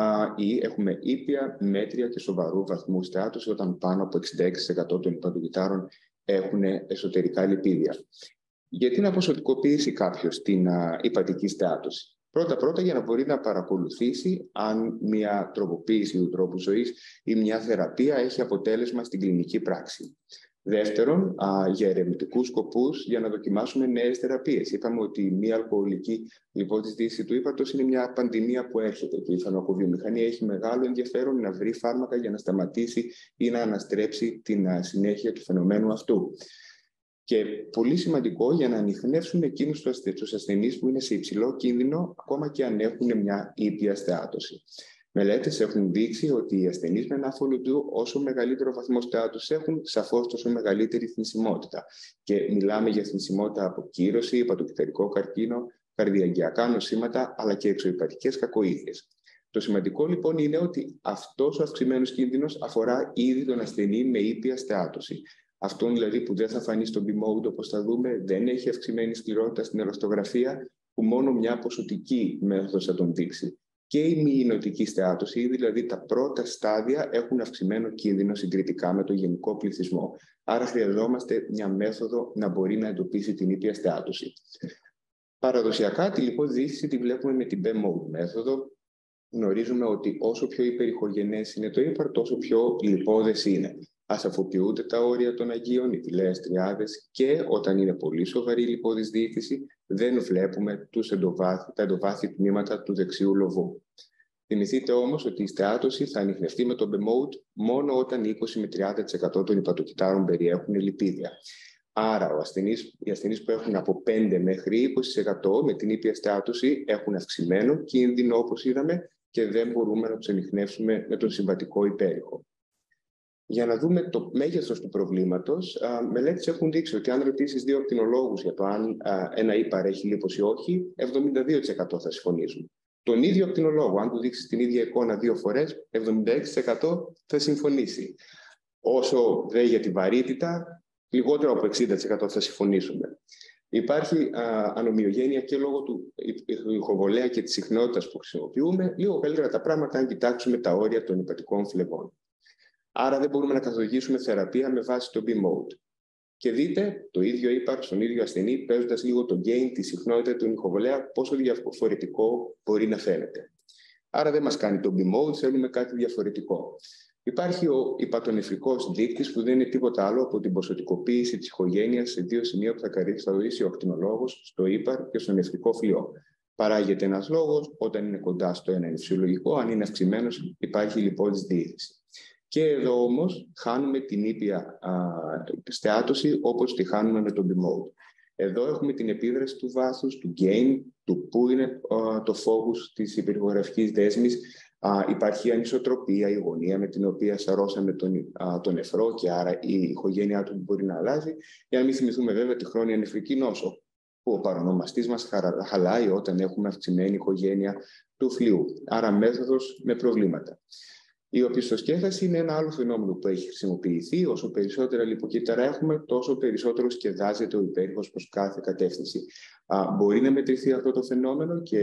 ή έχουμε ήπια, μέτρια και σοβαρού βαθμού στεάτωση, όταν πάνω από 66% των υπατοκυττάρων έχουν εσωτερικά λιπίδια. Γιατί να ποσοτικοποιήσει κάποιος την υπατική στεάτωση? Πρώτα-πρώτα για να μπορεί να παρακολουθήσει αν μια τροποποίηση του τρόπου ζωής ή μια θεραπεία έχει αποτέλεσμα στην κλινική πράξη. Δεύτερον, για ερευνητικούς σκοπούς, για να δοκιμάσουμε νέες θεραπείες. Είπαμε ότι η μη αλκοολική λιπότης δύση του ύπατος είναι μια πανδημία που έρχεται και η φαρμακοβιομηχανία έχει μεγάλο ενδιαφέρον να βρει φάρμακα για να σταματήσει ή να αναστρέψει την συνέχεια του φαινομένου αυτού. Και πολύ σημαντικό για να ανιχνεύσουν εκείνους τους ασθενείς που είναι σε υψηλό κίνδυνο, ακόμα και αν έχουν μια ήπια στεάτωση. Μελέτες έχουν δείξει ότι οι ασθενείς με NAFLD, όσο μεγαλύτερο βαθμό στεάτωσης έχουν, σαφώς τόσο μεγαλύτερη θνησιμότητα. Και μιλάμε για θνησιμότητα από κύρωση, υπατοκυταρικό καρκίνο, καρδιαγγειακά νοσήματα, αλλά και εξωηπατικές κακοήθειες. Το σημαντικό λοιπόν είναι ότι αυτός ο αυξημένος κίνδυνος αφορά ήδη τον ασθενή με ήπια στεάτωση. Αυτόν δηλαδή που δεν θα φανεί στο B-mode, όπως θα δούμε, δεν έχει αυξημένη σκληρότητα στην ελαστογραφία, που μόνο μια ποσοτική μέθοδος θα τον δείξει. Και η μη ινωτική στεάτωση, δηλαδή τα πρώτα στάδια, έχουν αυξημένο κίνδυνο συγκριτικά με το γενικό πληθυσμό. Άρα χρειαζόμαστε μια μέθοδο να μπορεί να εντοπίσει την ήπια στεάτωση. Παραδοσιακά τη λιπόδιοίκηση τη βλέπουμε με την B-mode μέθοδο. Γνωρίζουμε ότι όσο πιο υπερηχογενές είναι το ύπαρ, τόσο πιο λιπώδες είναι. Ασαφοποιούνται τα όρια των Αγίων, οι τηλαίες τριάδες, και όταν είναι πολύ σοβαρή η λιπώδης διοίκηση, δεν βλέπουμε τα εντοβάθη τμήματα του δεξιού λοβού. Θυμηθείτε όμως ότι η στεάτωση θα ανιχνευτεί με το B-mode μόνο όταν 20 με 30% των υπατοκυττάρων περιέχουν λιπίδια. Άρα οι ασθενείς που έχουν από 5 μέχρι 20% με την ήπια στεάτωση έχουν αυξημένο κίνδυνο, όπως είδαμε, και δεν μπορούμε να τους ανιχνεύσουμε με τον συμβατικό υπέρηχο. Για να δούμε το μέγεθος του προβλήματος, μελέτες έχουν δείξει ότι αν ρωτήσεις 2 ακτινολόγους για το αν ένα ύπαρ έχει λίπος ή όχι, 72% θα συμφωνήσουν. Τον ίδιο ακτινολόγο, αν του δείξεις την ίδια εικόνα 2 φορές, 76% θα συμφωνήσει. Όσο δε για τη βαρύτητα, λιγότερο από 60% θα συμφωνήσουμε. Υπάρχει ανομοιογένεια και λόγω του ηχοβολέα και της συχνότητας που χρησιμοποιούμε, λίγο καλύτερα τα πράγματα αν κοιτάξουμε τα όρια των υπατικών φλεγών. Άρα δεν μπορούμε να καθοδηγήσουμε θεραπεία με βάση το B-mode. Και δείτε το ίδιο ύπαρ στον ίδιο ασθενή, παίζοντας λίγο το gain, τη συχνότητα του ηχοβολέα, πόσο διαφορετικό μπορεί να φαίνεται. Άρα δεν μας κάνει το B-mode, θέλουμε κάτι διαφορετικό. Υπάρχει ο υπατονεφρικός δείκτης, που δεν είναι τίποτα άλλο από την ποσοτικοποίηση της ηχογένειας σε 2 σημεία που θα καθορίσει ο ακτινολόγος, στο ύπαρ και στο νεφρικό φλοιό. Παράγεται ένας λόγος, όταν είναι κοντά στο ένα είναι φυσιολογικό, αν είναι αυξημένος υπάρχει λιπώδης διοίκηση. Και εδώ όμως χάνουμε την ήπια στεάτωση όπως τη χάνουμε με τον B-mode. Εδώ έχουμε την επίδραση του βάθους, του gain, του πού είναι το focus της υπερηχογραφικής δέσμης. Υπάρχει ανισοτροπία, η γωνία με την οποία σαρώσαμε τον νεφρό και άρα η ηχογένειά του μπορεί να αλλάζει. Για να μην θυμηθούμε βέβαια τη χρόνια νεφρική νόσο, που ο παρονομαστής μας χαλάει όταν έχουμε αυξημένη ηχογένεια του φλοιού. Άρα μέθοδος με προβλήματα. Η οπισθοσκέφαση είναι ένα άλλο φαινόμενο που έχει χρησιμοποιηθεί. Όσο περισσότερα λιποκύτταρα έχουμε, τόσο περισσότερο σκεδάζεται ο υπέρηχος προς κάθε κατεύθυνση. Μπορεί να μετρηθεί αυτό το φαινόμενο και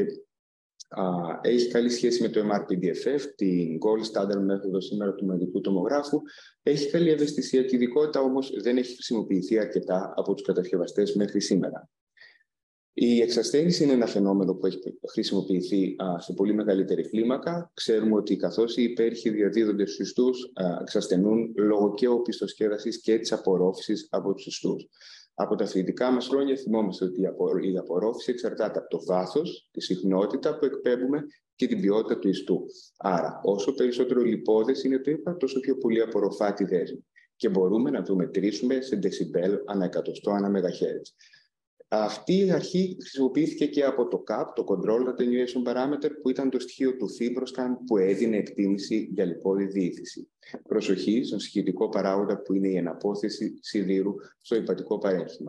έχει καλή σχέση με το MRPDFF, την gold standard μέθοδο σήμερα του μαγνητικού τομογράφου. Έχει καλή ευαισθησία και ειδικότητα, όμως δεν έχει χρησιμοποιηθεί αρκετά από τους κατασκευαστές μέχρι σήμερα. Η εξασθένηση είναι ένα φαινόμενο που έχει χρησιμοποιηθεί σε πολύ μεγαλύτερη κλίμακα. Ξέρουμε ότι καθώς οι υπέρηχοι διαδίδονται στους ιστούς, εξασθενούν λόγω και οπισθοσκέδασης και της απορρόφησης από τους ιστούς. Από τα φοιτητικά μας χρόνια θυμόμαστε ότι η απορρόφηση εξαρτάται από το βάθος, τη συχνότητα που εκπέμπουμε και την ποιότητα του ιστού. Άρα, όσο περισσότερο λιπώδες είναι το ύπαρ, τόσο πιο πολύ απορροφά τη δέσμη. Και μπορούμε να το μετρήσουμε σε δεσιμπέλ ανά εκατοστό ανά μεγαχέρτζ. Αυτή η αρχή χρησιμοποιήθηκε και από το CAP, το Control Attenuation Parameter, που ήταν το στοιχείο του FibroScan που έδινε εκτίμηση για λιπώδη διήθηση. Προσοχή στον συγχυτικό παράγοντα που είναι η εναπόθεση σιδήρου στο υπατικό παρέχημα.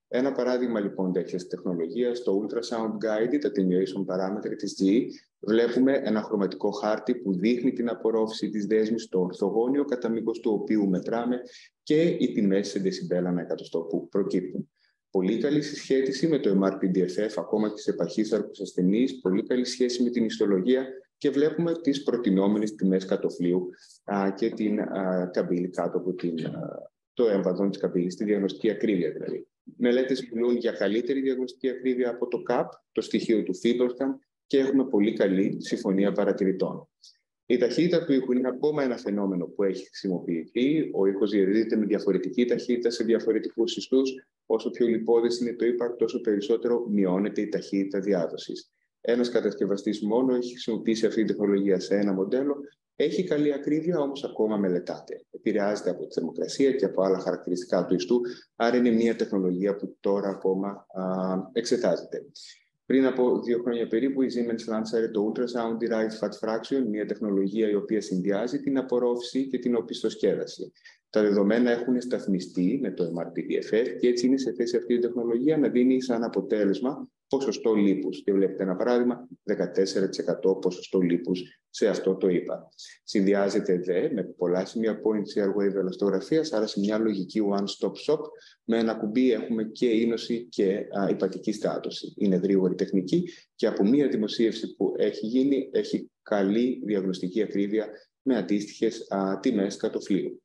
Ένα παράδειγμα λοιπόν τέτοιας τεχνολογίας, το Ultrasound Guided Attenuation Parameter της GE, βλέπουμε ένα χρωματικό χάρτη που δείχνει την απορρόφηση της δέσμης στο ορθογώνιο κατά μήκος του οποίου μετράμε και οι τιμές σε δεσιμπέλα ανά εκατοστό που προκύπτουν. Πολύ καλή συσχέτιση με το MRPDFF, ακόμα και σε παχύσαρκους ασθενείς, πολύ καλή σχέση με την ιστολογία και βλέπουμε τις προτινόμενες τιμές κατοφλίου και την καμπύλη κάτω από το έμβαδο της καμπύλης, τη διαγνωστική ακρίβεια δηλαδή. Μελέτες μιλούν για καλύτερη διαγνωστική ακρίβεια από το CAP, το στοιχείο του Fiberscan, και έχουμε πολύ καλή συμφωνία παρατηρητών. Η ταχύτητα του ήχου είναι ακόμα ένα φαινόμενο που έχει χρησιμοποιηθεί. Ο ήχος διαδίδεται με διαφορετική ταχύτητα σε διαφορετικούς ιστούς. Όσο πιο λιπώδες είναι το ύπαρκτο, τόσο περισσότερο μειώνεται η ταχύτητα διάδοσης. Ένας κατασκευαστής μόνο έχει χρησιμοποιήσει αυτή την τεχνολογία σε ένα μοντέλο. Έχει καλή ακρίβεια, όμως ακόμα μελετάται. Επηρεάζεται από τη θερμοκρασία και από άλλα χαρακτηριστικά του ιστού, άρα είναι μια τεχνολογία που τώρα ακόμα εξετάζεται. Πριν από 2 χρόνια περίπου, η Siemens λάνσαρε το Ultrasound Derived Fat Fraction, μια τεχνολογία η οποία συνδυάζει την απορρόφηση και την οπισθοσκέδαση. Τα δεδομένα έχουν σταθμιστεί με το MRPDFF και έτσι είναι σε θέση αυτή η τεχνολογία να δίνει σαν αποτέλεσμα ποσοστό λίπους. Και βλέπετε ένα παράδειγμα, 14% ποσοστό λίπους σε αυτό το είπα. Συνδυάζεται δε με πολλά σημεία point CR wave ελαστογραφίας, άρα σε μια λογική one-stop shop. Με ένα κουμπί έχουμε και ίνωση και υπατική στάτωση. Είναι γρήγορη τεχνική και από μια δημοσίευση που έχει γίνει έχει καλή διαγνωστική ακρίβεια με αντίστοιχες τιμές κατοφλίου.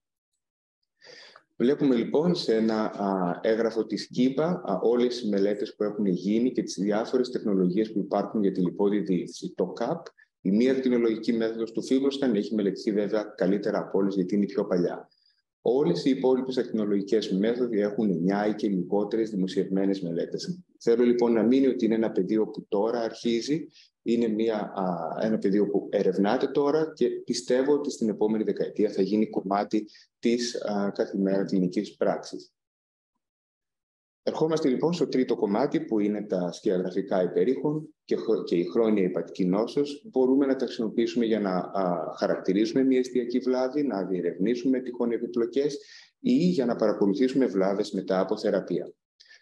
Βλέπουμε λοιπόν σε ένα έγγραφο της ΚΙΠΑ όλες τις μελέτες που έχουν γίνει και τις διάφορες τεχνολογίες που υπάρχουν για τη λιπόδη διοίκηση. Το CAP, η μία ακτινολογική μέθοδος του Fiberscan, έχει μελετηθεί βέβαια καλύτερα από όλες γιατί είναι πιο παλιά. Όλες οι υπόλοιπες ακτινολογικές μέθοδοι έχουν 9 ή και λιγότερες δημοσιευμένες μελέτες. Θέλω λοιπόν να μείνει ότι είναι ένα πεδίο που τώρα αρχίζει, είναι ένα πεδίο που ερευνάται τώρα και πιστεύω ότι στην επόμενη δεκαετία θα γίνει κομμάτι της καθημερινής κλινικής πράξης. Ερχόμαστε λοιπόν στο τρίτο κομμάτι που είναι τα σκιαγραφικά υπερήχων και η χρόνια υπατική νόσος. Μπορούμε να τα χρησιμοποιήσουμε για να χαρακτηρίσουμε μια εστιακή βλάβη, να διερευνήσουμε τυχόν επιπλοκές ή για να παρακολουθήσουμε βλάβες μετά από θεραπεία.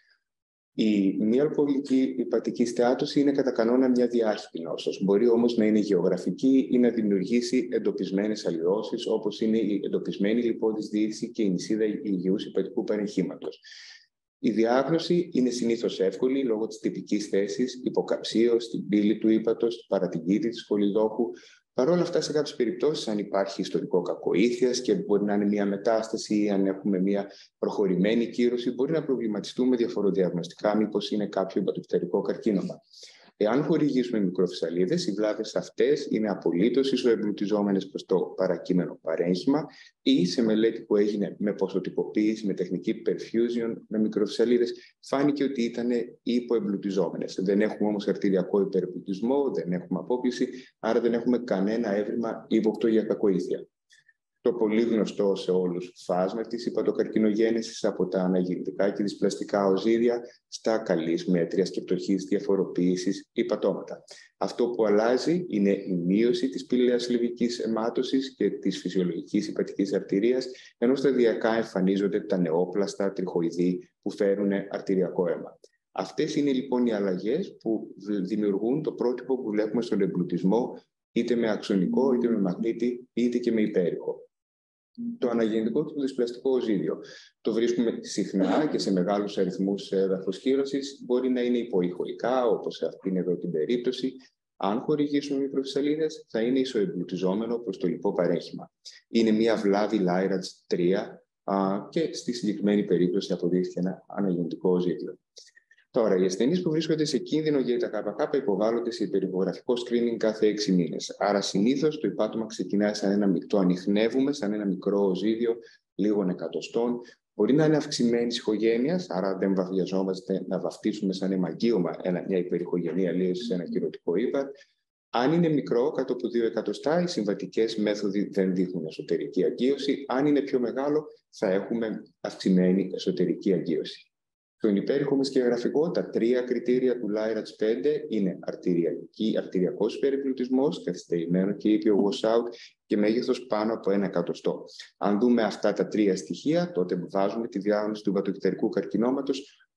Η μη αλκοολική υπατική στεάτωση είναι κατά κανόνα μια διάχυτη νόσος. Μπορεί όμως να είναι γεωγραφική ή να δημιουργήσει εντοπισμένες αλλοιώσεις, όπως είναι η εντοπισμένη λιπόδης διοίκηση και η νησίδα υγιούς υπατικού παρεγχήματος. Η διάγνωση είναι συνήθως εύκολη λόγω της τυπικής θέσης, υποκαψίως, στην πύλη του ύπατος, παρατηγήτη της κολυδόχου. Παρ' όλα αυτά, σε κάποιες περιπτώσεις, αν υπάρχει ιστορικό κακοήθειας και μπορεί να είναι μια μετάσταση ή αν έχουμε μια προχωρημένη κύρωση, μπορεί να προβληματιστούμε διαφοροδιαγνωστικά μήπως είναι κάποιο υπατοφυταρικό καρκίνωμα. Εάν χορηγήσουμε μικροφυσαλίδες, οι βλάβες αυτές είναι απολύτως ισοεμπλουτιζόμενες προς το παρακείμενο παρέγχημα ή σε μελέτη που έγινε με ποσοτυποποίηση, με τεχνική perfusion, με μικροφυσαλίδες, φάνηκε ότι ήταν υποεμπλουτιζόμενες. Δεν έχουμε όμως αρτηριακό υπερεμπλουτισμό, δεν έχουμε απόκληση, άρα δεν έχουμε κανένα έβριμα ύποπτο για κακοήθεια. Το πολύ γνωστό σε όλους φάσμα της υπατοκαρκινογένεσης από τα αναγεννητικά και δυσπλαστικά οζύδια στα καλής μέτριας και πτωχής διαφοροποίησης υπατώματα. Αυτό που αλλάζει είναι η μείωση της πύλαιας λιβικής αιμάτωσης και της φυσιολογικής υπατικής αρτηρίας, ενώ σταδιακά εμφανίζονται τα νεόπλαστα τριχοειδή που φέρουν αρτηριακό αίμα. Αυτές είναι λοιπόν οι αλλαγές που δημιουργούν το πρότυπο που βλέπουμε στον εμπλουτισμό, είτε με αξονικό, είτε με μαγνήτη, είτε και με υπέρηχο. Το αναγεννητικό και το δυσπλαστικό οζύδιο το βρίσκουμε συχνά και σε μεγάλους αριθμούς εδαφοσκύρωσης. Μπορεί να είναι υποηχοϊκά, όπως σε αυτήν εδώ την περίπτωση. Αν χορηγήσουμε μικροφυσαλίδες, θα είναι ισοεμπλουτιζόμενο προς το λιπό παρέχημα. Είναι μια βλάβη Lyrach 3 και στη συγκεκριμένη περίπτωση αποδείχθηκε ένα αναγεννητικό οζύδιο. Τώρα, οι ασθενείς που βρίσκονται σε κίνδυνο για τα ΚΚ υποβάλλονται σε υπερηπογραφικό screening κάθε 6 μήνες. Άρα, συνήθως το υπάτωμα ξεκινάει το ανιχνεύουμε σαν ένα μικρό οζύδιο λίγων εκατοστών. Μπορεί να είναι αυξημένης ηχογένειας, άρα δεν βιαζόμαστε να βαφτίσουμε σαν αιμαγγείωμα μια υπερηχογενή αλλίωση σε ένα κυρωτικό ύπαρ. Αν είναι μικρό, κάτω από 2 εκατοστά, οι συμβατικές μέθοδοι δεν δείχνουν εσωτερική αγγείωση. Αν είναι πιο μεγάλο, θα έχουμε αυξημένη εσωτερική αγγείωση. Στον υπέρηχο σκιαγραφικό, τα 3 κριτήρια του Lyrach 5 είναι αρτηριακός υπερεμπλουτισμός, καθυστερημένο και ήπιο washout και μέγεθος πάνω από 1 εκατοστό. Αν δούμε αυτά τα 3 στοιχεία, τότε βάζουμε τη διάγνωση του υπατοκυταρικού καρκινώματος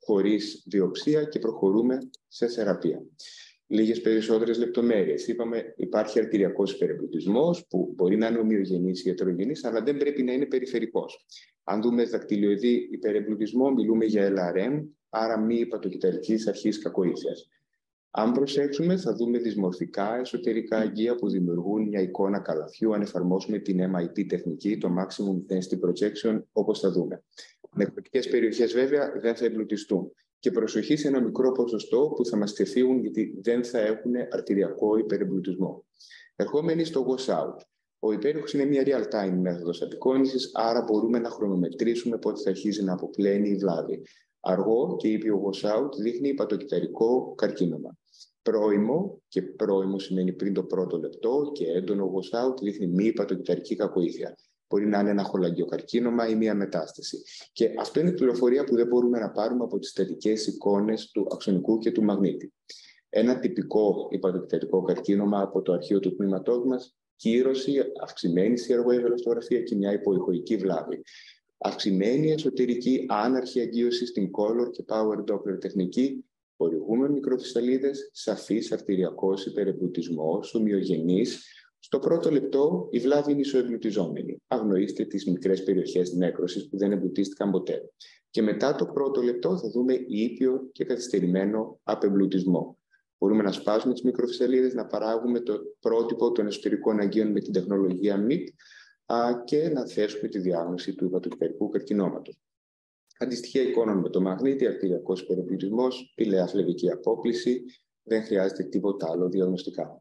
χωρίς βιοψία και προχωρούμε σε θεραπεία. Λίγες περισσότερες λεπτομέρειες. Είπαμε, υπάρχει αρτηριακός υπερεμπλουτισμός που μπορεί να είναι ομοιογενής ή ετερογενής, αλλά δεν πρέπει να είναι περιφερικός. Αν δούμε δακτυλιοειδή υπερεμπλουτισμό, μιλούμε για LRM, άρα μη υπατοκυταρικής αρχής κακοήθειας. Αν προσέξουμε, θα δούμε δυσμορφικά εσωτερικά αγγεία που δημιουργούν μια εικόνα καλαθιού αν εφαρμόσουμε την MIP τεχνική, το Maximum Intensity Projection, όπως θα δούμε. Νεκροτικές περιοχές, βέβαια, δεν θα εμπλουτιστούν. Και προσοχή σε ένα μικρό ποσοστό που θα μας ξεφύγουν, γιατί δεν θα έχουν αρτηριακό υπερεμπλουτισμό. Ερχόμενοι στο wash-out. Ο υπέροχος είναι μια real-time μέθοδος απεικόνησης, άρα μπορούμε να χρονομετρήσουμε πότε θα αρχίζει να αποπλένει η βλάβη. Αργό και ήπιο wash-out δείχνει υπατοκυταρικό καρκίνωμα. Πρώιμο, και πρώιμο σημαίνει πριν το πρώτο λεπτό, και έντονο wash-out δείχνει μη υπατοκυταρική κακοήθεια. Μπορεί να είναι ένα χολαγγιοκαρκίνωμα ή μια μετάσταση. Και αυτό είναι πληροφορία που δεν μπορούμε να πάρουμε από τις στατικές εικόνες του αξονικού και του μαγνήτη. Ένα τυπικό υπατοκυταρικό καρκίνωμα από το αρχείο του τμήματός μας, κύρωση, αυξημένη σιεργοελαστογραφία και μια υποϊχοϊκή βλάβη. Αυξημένη εσωτερική άναρχη αγγείωση στην color και power doppler τεχνική, χορηγούμε μικροφυσταλίδες, σαφής αρτηριακός υπερεμπλουτισμός, ομοιογενής. Στο πρώτο λεπτό η βλάβη είναι ισοεμπλουτιζόμενη. Αγνοήστε τις μικρές περιοχές νέκρωσης που δεν εμπλουτίστηκαν ποτέ. Και μετά το πρώτο λεπτό θα δούμε ήπιο και καθυστερημένο απεμπλουτισμό. Μπορούμε να σπάσουμε τις μικροφυσταλίδες, να παράγουμε το πρότυπο των εσωτερικών αγγείων με την τεχνολογία MIP και να θέσουμε τη διάγνωση του υπατοκυταρικού καρκινώματος. Αντιστοιχεία εικόνων με το μαγνήτη, αρτηριακός υπερεμπλουτισμός, πηλαία φλεβική απόκληση, δεν χρειάζεται τίποτα άλλο διαγνωστικά.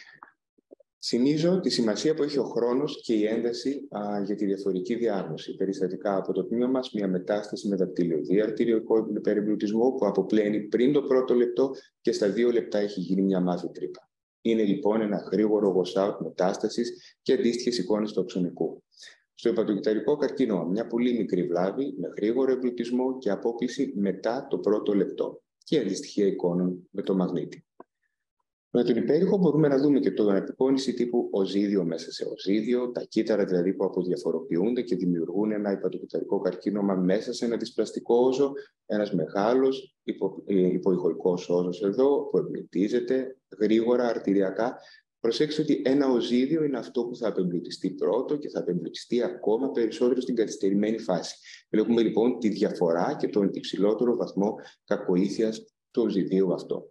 Θυμίζω τη σημασία που έχει ο χρόνος και η ένταση για τη διαφορική διάγνωση. Περιστατικά από το τμήμα μας, μια μετάσταση με δακτυλιωδή αρτηριακό υπερεμπλουτισμό που αποπλένει πριν το πρώτο λεπτό και στα 2 λεπτά έχει γίνει μια μαύρη τρύπα. Είναι λοιπόν ένα γρήγορο wash-out μετάστασης και αντίστοιχες εικόνες του αξονικού. Στο υπατοκυταρικό καρκίνωμα, μια πολύ μικρή βλάβη με γρήγορο εμπλουτισμό και απόκληση μετά το πρώτο λεπτό και αντιστοιχεία εικόνων με το μαγνήτη. Με τον υπέρηχο μπορούμε να δούμε και την απεικόνηση τύπου οζίδιο μέσα σε οζίδιο, τα κύτταρα δηλαδή που αποδιαφοροποιούνται και δημιουργούν ένα υπατοκυταρικό καρκίνωμα μέσα σε ένα δυσπλαστικό όζο, ένας μεγάλος υποϊχοϊκός όζος εδώ που εμπλουτίζεται γρήγορα αρτηριακά. Προσέξτε ότι ένα οζίδιο είναι αυτό που θα απεμπλουτιστεί πρώτο και θα απεμπλουτιστεί ακόμα περισσότερο στην καθυστερημένη φάση. Βλέπουμε λοιπόν τη διαφορά και τον υψηλότερο βαθμό κακοήθειας του οζιδίου αυτό.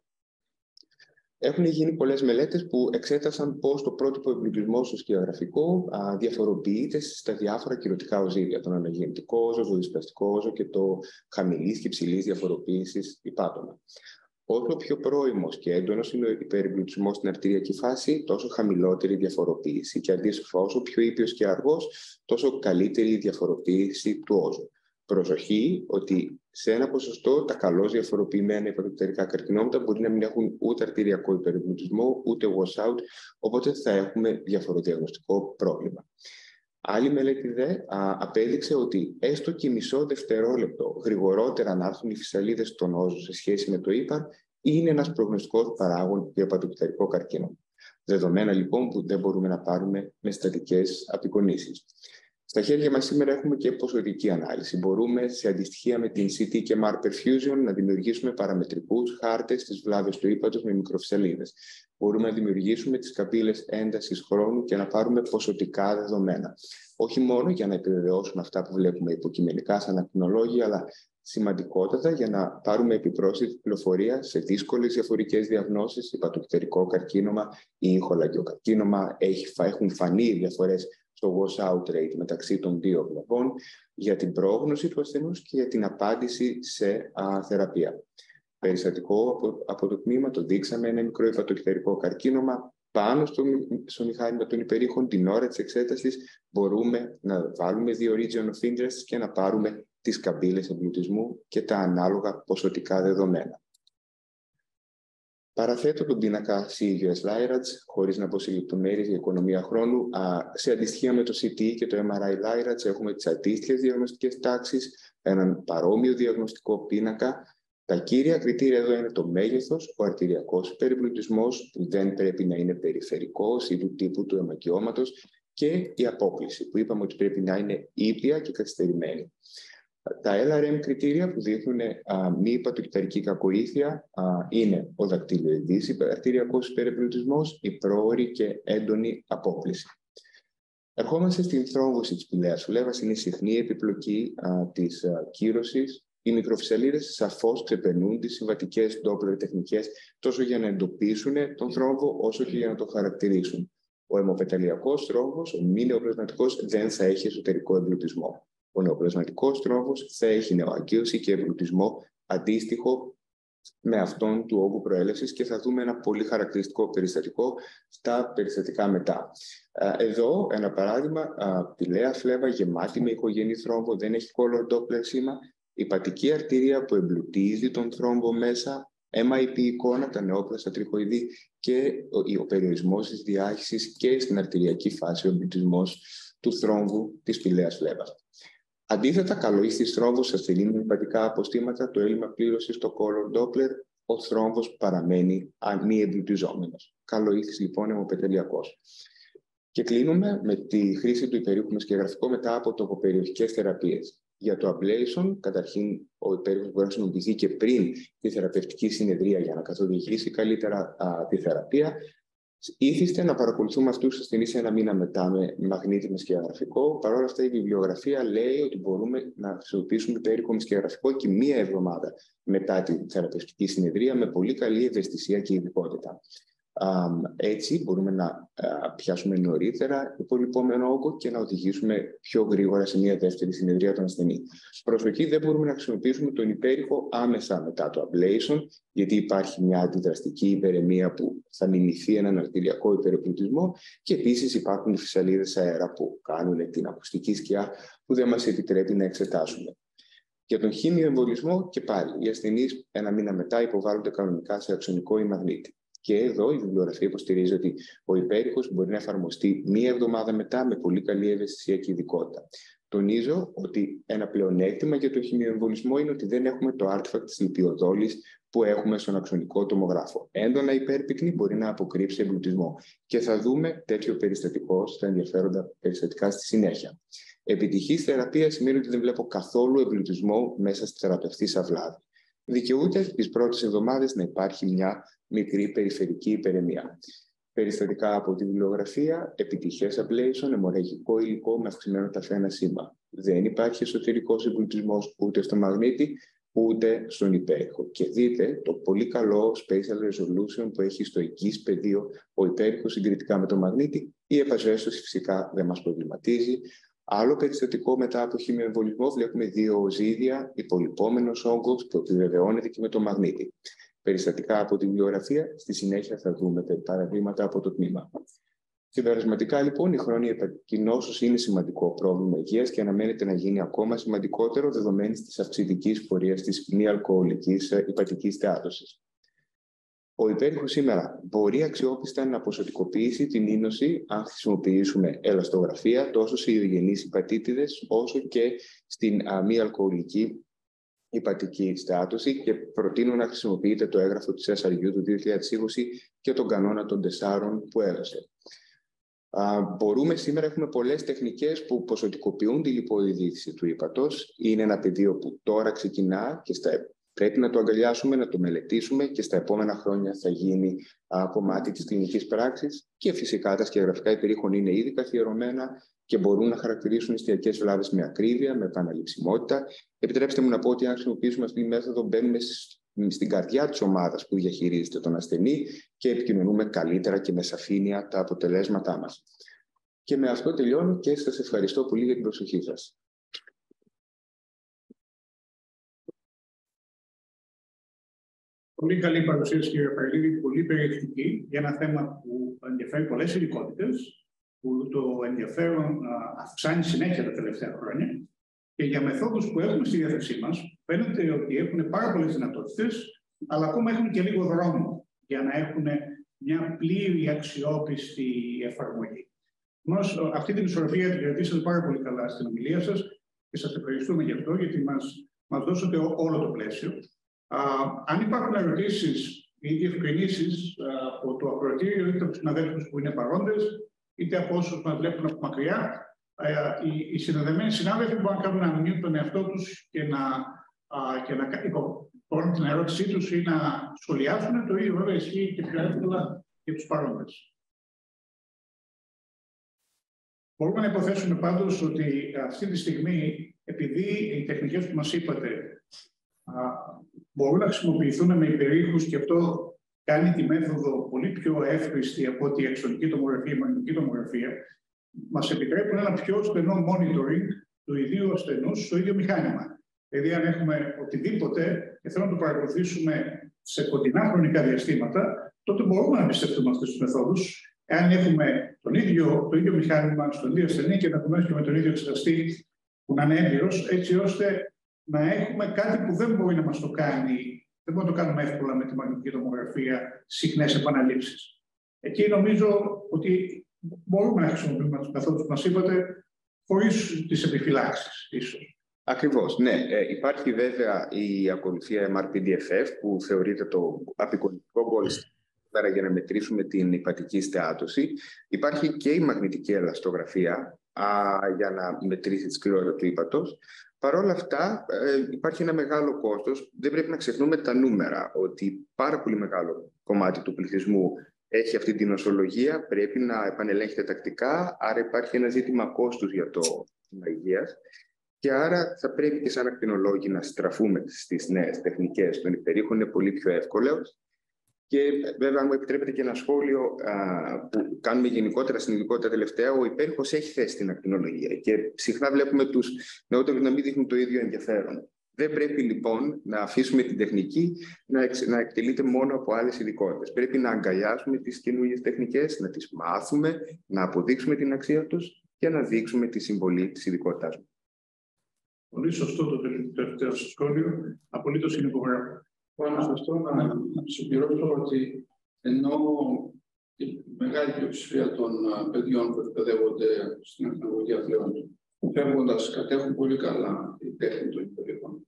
Έχουν γίνει πολλές μελέτες που εξέτασαν πώς το πρότυπο εμπλουτισμό στο σκιαγραφικό διαφοροποιείται στα διάφορα κυρωτικά οζίδια, τον αναγεννητικό όζο, το δυσπλαστικό όζο και το χαμηλής και υψηλής διαφοροποίησης υπάτωμα. Όσο πιο πρώιμος και έντονος είναι ο υπερεμπλουτισμός στην αρτηριακή φάση, τόσο χαμηλότερη διαφοροποίηση. Και αντίστοιχα, όσο πιο ήπιος και αργός, τόσο καλύτερη η διαφοροποίηση του όζου. Προσοχή ότι σε ένα ποσοστό τα καλώς διαφοροποιημένα υπατοκυταρικά καρκινώματα μπορεί να μην έχουν ούτε αρτηριακό υπερεμπλουτισμό, ούτε wash-out, οπότε θα έχουμε διαφοροδιαγνωστικό πρόβλημα. Άλλη μελέτη απέδειξε ότι έστω και μισό δευτερόλεπτο γρηγορότερα να έρθουν οι φυσαλίδες στον όζο σε σχέση με το ύπαρ είναι ένας προγνωστικός παράγων για υπατοκυταρικό καρκίνο. Δεδομένα λοιπόν που δεν μπορούμε να πάρουμε με στατικές απεικονίσεις. Στα χέρια μας σήμερα έχουμε και ποσοτική ανάλυση. Μπορούμε σε αντιστοιχεία με την CT και MAR perfusion να δημιουργήσουμε παραμετρικούς χάρτες στις βλάβες του ύπατος με μικροφυσαλίδες. Μπορούμε να δημιουργήσουμε τις καμπύλες έντασης χρόνου και να πάρουμε ποσοτικά δεδομένα. Όχι μόνο για να επιβεβαιώσουμε αυτά που βλέπουμε υποκειμενικά σαν ακτινολόγια, αλλά σημαντικότατα για να πάρουμε επιπρόσθετη πληροφορία σε δύσκολες διαφορικές διαγνώσεις, υπατοκυταρικό καρκίνωμα ή χολαγγιοκαρκίνωμα. Έχουν φανεί διαφορές στο wash-out rate μεταξύ των δύο βλαβών για την πρόγνωση του ασθενούς και για την απάντηση σε θεραπεία. Περιστατικό από το τμήμα το δείξαμε ένα μικρό υπατοκυταρικό καρκίνωμα πάνω στο μηχάνημα των υπερήχων. Την ώρα της εξέτασης μπορούμε να βάλουμε 2 region of interest και να πάρουμε τις καμπύλες εμπλουτισμού και τα ανάλογα ποσοτικά δεδομένα. Παραθέτω τον πίνακα CUS Lirads, χωρίς να πω σε λεπτομέρειες για οικονομία χρόνου. Σε αντιστοιχεία με το CT και το MRI Lirads έχουμε τις αντίστοιχες διαγνωστικές τάξεις, έναν παρόμοιο διαγνωστικό πίνακα. Τα κύρια κριτήρια εδώ είναι το μέγεθος, ο αρτηριακός υπερεμπλουτισμός, που δεν πρέπει να είναι περιφερικός ή του τύπου του αιμακιώματος, και η απόκληση, που είπαμε ότι πρέπει να είναι ήπια και καθυστερημένη. Τα LRM κριτήρια που δείχνουν μη υπατοκυταρική κακοήθεια είναι ο δακτυλοειδής αρτηριακός υπερεμπλουτισμός, η πρόωρη και έντονη απόκληση. Ερχόμαστε στην θρόμβωση της πηλαίας φλέβας. Είναι συχνή επιπλοκή της κύρωσης. Οι μικροφυσαλίδες σαφώς ξεπερνούν τις συμβατικές Doppler τεχνικές τόσο για να εντοπίσουν τον θρόμβο όσο και για να τον χαρακτηρίσουν. Ο αιμοπεταλιακός θρόμβος, ο μη νεοπλασματικός, δεν θα έχει εσωτερικό εμπλουτισμό. Ο νεοπλασματικός θρόμβος θα έχει νεοαγκίωση και εμπλουτισμό αντίστοιχο με αυτόν του όγκου προέλευσης και θα δούμε ένα πολύ χαρακτηριστικό περιστατικό στα περιστατικά μετά. Εδώ ένα παράδειγμα, πηλαία φλέβα γεμάτη με ηχογενή θρόμβο, δεν έχει color Doppler σήμα, υπατική αρτηρία που εμπλουτίζει τον θρόμβο μέσα, MIP εικόνα, τα νεόπλαστα τριχοειδή και ο περιορισμός της διάχυσης και στην αρτηριακή φάση ο εμπλουτισμός του θρόμβου της πηλαίας φλέβας. Αντίθετα, καλοήθης θρόμβος ασθενεί με υπατικά αποστήματα, το έλλειμμα πλήρωσης στο color Doppler, ο θρόμβος παραμένει μη εμπλουτιζόμενος. Καλοήθης λοιπόν αιμοπεταλιακός. Και κλείνουμε με τη χρήση του υπερήχου μεσκεγραφικού μετά από τοποπεριοχικές θεραπείες. Για το ablation, καταρχήν ο υπέρηχος μπορεί να χρησιμοποιηθεί και πριν τη θεραπευτική συνεδρία για να καθοδηγήσει καλύτερα τη θεραπεία. Ήθιστε να παρακολουθούμε αυτούς τους ασθενείς ένα μήνα μετά με μαγνήτη μεσκεγραφικό. Παρ' όλα αυτά, η βιβλιογραφία λέει ότι μπορούμε να χρησιμοποιήσουμε υπέρηχο μεσκεγραφικό και μία εβδομάδα μετά τη θεραπευτική συνεδρία με πολύ καλή ευαισθησία και ειδικότητα. Έτσι μπορούμε να πιάσουμε νωρίτερα υπολοιπόμενο όγκο και να οδηγήσουμε πιο γρήγορα σε μια δεύτερη συνεδρία των ασθενή. Προσοχή, δεν μπορούμε να χρησιμοποιήσουμε τον υπέρηχο άμεσα μετά το ablation, γιατί υπάρχει μια αντιδραστική υπεραιμία που θα μιμηθεί έναν αρτηριακό υπερεπλουτισμό και επίσης υπάρχουν φυσαλίδες αέρα που κάνουν την ακουστική σκιά που δεν μας επιτρέπει να εξετάσουμε. Για τον χήμιο εμβολισμό και πάλι, οι ασθενείς ένα μήνα μετά υποβάλλονται κανονικά σε αξονικό ή μαγνήτη. Και εδώ η βιβλιογραφία υποστηρίζει ότι ο υπέρηχος μπορεί να εφαρμοστεί μία εβδομάδα μετά με πολύ καλή ευαισθησία και ειδικότητα. Τονίζω ότι ένα πλεονέκτημα για το χημειοεμβολισμό είναι ότι δεν έχουμε το artifact της λιπιοδόλης που έχουμε στον αξονικό τομογράφο. Έντονα υπέρπυκνη μπορεί να αποκρύψει εμπλουτισμό. Και θα δούμε τέτοιο περιστατικό στα ενδιαφέροντα περιστατικά στη συνέχεια. Επιτυχής θεραπεία σημαίνει ότι δεν βλέπω καθόλου εμπλουτισμό μέσα στη θεραπευτή σαυλάδη. Δικαιούται τις πρώτες εβδομάδες να υπάρχει μια μικρή περιφερική υπεραιμία. Περιστατικά από τη βιβλιογραφία, επιτυχές ablation, αιμορραγικό υλικό με αυξημένο ταφένα σήμα. Δεν υπάρχει εσωτερικός εμπλουτισμός ούτε στο μαγνήτη, ούτε στον υπέρηχο. Και δείτε το πολύ καλό spatial resolution που έχει στο εγγύς πεδίο ο υπέρηχος συγκριτικά με το μαγνήτη. Η επασβέστωση φυσικά δεν μας προβληματίζει. Άλλο περιστατικό μετά από χημειοεμβολισμό βλέπουμε δύο οζύδια, υπολοιπόμενος όγκος που επιβεβαιώνεται και με το μαγνήτη. Περιστατικά από τη βιβλιογραφία, στη συνέχεια θα δούμε παραδείγματα από το τμήμα. Συμπερασματικά λοιπόν, η χρόνια υπατική νόσος είναι σημαντικό πρόβλημα υγείας και αναμένεται να γίνει ακόμα σημαντικότερο δεδομένης της αυξητικής πορείας της μη αλκοολικής υπατικής θεάτωσης. Ο υπέρηχος σήμερα μπορεί αξιόπιστα να ποσοτικοποιήσει την ίνωση αν χρησιμοποιήσουμε ελαστογραφία τόσο σε ιογενείς υπατήτηδες όσο και στην μη αλκοολική υπατική στάτωση και προτείνω να χρησιμοποιείτε το έγγραφο της SRU του 2020 και τον κανόνα των 4 που έδωσε. Μπορούμε σήμερα, έχουμε πολλές τεχνικές που ποσοτικοποιούν τη λιποειδίδηση του ύπατος. Είναι ένα πεδίο που τώρα ξεκινά και πρέπει να το αγκαλιάσουμε, να το μελετήσουμε και στα επόμενα χρόνια θα γίνει κομμάτι της κλινικής πράξης. Και φυσικά τα σκιαγραφικά υπερήχων είναι ήδη καθιερωμένα και μπορούν να χαρακτηρίσουν εστιακές βλάβες με ακρίβεια, με επαναληψιμότητα. Επιτρέψτε μου να πω ότι αν χρησιμοποιήσουμε αυτή τη μέθοδο, μπαίνουμε στην καρδιά της ομάδας που διαχειρίζεται τον ασθενή και επικοινωνούμε καλύτερα και με σαφήνεια τα αποτελέσματά μας. Και με αυτό τελειώνω και σας ευχαριστώ πολύ για την προσοχή σας. Πολύ καλή παρουσίαση, κύριε Παριλίδη, πολύ περιεκτική για ένα θέμα που ενδιαφέρει πολλές ειδικότητες, που το ενδιαφέρον αυξάνει συνέχεια τα τελευταία χρόνια και για μεθόδους που έχουμε στη διάθεσή μας, φαίνεται ότι έχουν πάρα πολλές δυνατότητες, αλλά ακόμα έχουν και λίγο δρόμο για να έχουν μια πλήρη αξιόπιστη εφαρμογή. Όμως, αυτή την ισορροπία την κρατήσατε πάρα πολύ καλά στην ομιλία σας και σας ευχαριστούμε γι' αυτό, γιατί μας δώσατε όλο το πλαίσιο. Αν υπάρχουν ερωτήσεις ή διευκρινήσεις από το ακροατήριο, είτε από τους συναδέλφους που είναι παρόντες, είτε από όσους μας βλέπουν από μακριά, Οι συνδεδεμένοι συνάδελφοι μπορούν να κάνουν να μηνύουν τον εαυτό τους και να υποβάλουν την ερώτησή τους ή να σχολιάσουν. Το ίδιο βέβαια ισχύει και πιο εύκολα για τους παρόντες. Μπορούμε να υποθέσουμε πάντως ότι αυτή τη στιγμή, επειδή οι τεχνικές που μας είπατε μπορούν να χρησιμοποιηθούν με υπερήχους και αυτό κάνει τη μέθοδο πολύ πιο εύχρηστη από ότι η αξονική τομογραφία, η μαγνητική τομογραφία, μας επιτρέπουν ένα πιο στενό monitoring του ιδίου ασθενούς στο ίδιο μηχάνημα. Δηλαδή, αν έχουμε οτιδήποτε και θέλουμε να το παρακολουθήσουμε σε κοντινά χρονικά διαστήματα, τότε μπορούμε να εμπιστευτούμε αυτές τις μεθόδους. Εάν έχουμε το ίδιο μηχάνημα στον ίδιο ασθενή και ενδεχομένως και με τον ίδιο εξεταστή που να είναι έμπειρος, έτσι ώστε να έχουμε κάτι που δεν μπορεί να μας το κάνει, δεν μπορούμε να το κάνουμε εύκολα με τη μαγνητική τομογραφία, συχνές επαναλήψεις. Εκεί νομίζω ότι μπορούμε να χρησιμοποιούμε τις μεθόδους που μας είπατε, χωρίς τις επιφυλάξεις, ίσως. Ακριβώς, ναι. Υπάρχει βέβαια η ακολουθία MRPDFF που θεωρείται το απεικονιστικό gold για να μετρήσουμε την υπατική στεάτωση. Υπάρχει και η μαγνητική ελαστογραφία για να μετρήσει τη σκληρότητα του ύπατος. Παρ' όλα αυτά υπάρχει ένα μεγάλο κόστος. Δεν πρέπει να ξεχνούμε τα νούμερα, ότι πάρα πολύ μεγάλο κομμάτι του πληθυσμού έχει αυτή την νοσολογία, πρέπει να επανελέγχεται τακτικά, άρα υπάρχει ένα ζήτημα κόστους για το σύστημα υγείας. Και άρα θα πρέπει και σαν ακτινολόγοι να στραφούμε στις νέες τεχνικές των υπερήχων, είναι πολύ πιο εύκολο. Και βέβαια, αν μου επιτρέπετε και ένα σχόλιο που κάνουμε γενικότερα στην ειδικότητα τελευταία, ο υπέρηχος έχει θέση στην ακτινολογία και συχνά βλέπουμε τους νεότερους να μην δείχνουν το ίδιο ενδιαφέρον. Δεν πρέπει λοιπόν να αφήσουμε την τεχνική να εκτελείται μόνο από άλλες ειδικότητες. Πρέπει να αγκαλιάσουμε τις καινούργιες τεχνικές, να τις μάθουμε, να αποδείξουμε την αξία τους και να δείξουμε τη συμβολή της ειδικότητάς μας. Πολύ σωστό το τελευταίο σχόλιο. Απολύτως συνυπογράφω. Πάνω σε αυτό να συμπληρώσω ότι ενώ η μεγάλη πλειοψηφία των παιδιών που εκπαιδεύονται στην ακτινολογία πλέον φεύγοντας κατέχουν πολύ καλά η τέχνη των υπερήχων,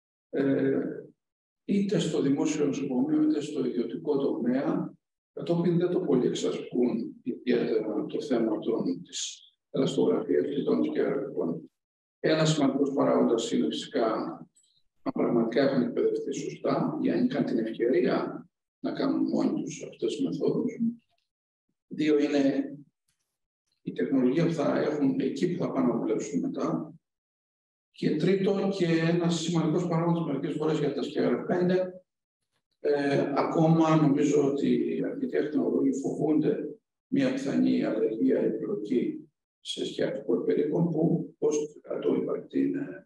είτε στο δημόσιο νοσοκομείο είτε στο ιδιωτικό τομέα, κατόπιν δεν το πολύ εξασκούν ιδιαίτερα το θέμα της ελαστογραφίας και των σκιαγραφικών. Ένα σημαντικός παράγοντας είναι φυσικά αν πραγματικά έχουν εκπαιδευτεί σωστά ή αν είχαν την ευκαιρία να κάνουν μόνοι τους αυτές τις μεθόδους. Δύο είναι η τεχνολογία που θα έχουν εκεί που θα πάνε να δουλέψουν μετά. Και τρίτο, και ένας σημαντικός παράγοντας μερικές φορές για τα σκιαγραφικά είναι ακόμα νομίζω ότι οι αρκετοί ακτινολόγοι φοβούνται μια πιθανή αλλεργία ή επιλογή σε σκιαγραφικό υπερήχων που πόσο το υπαρκτή είναι.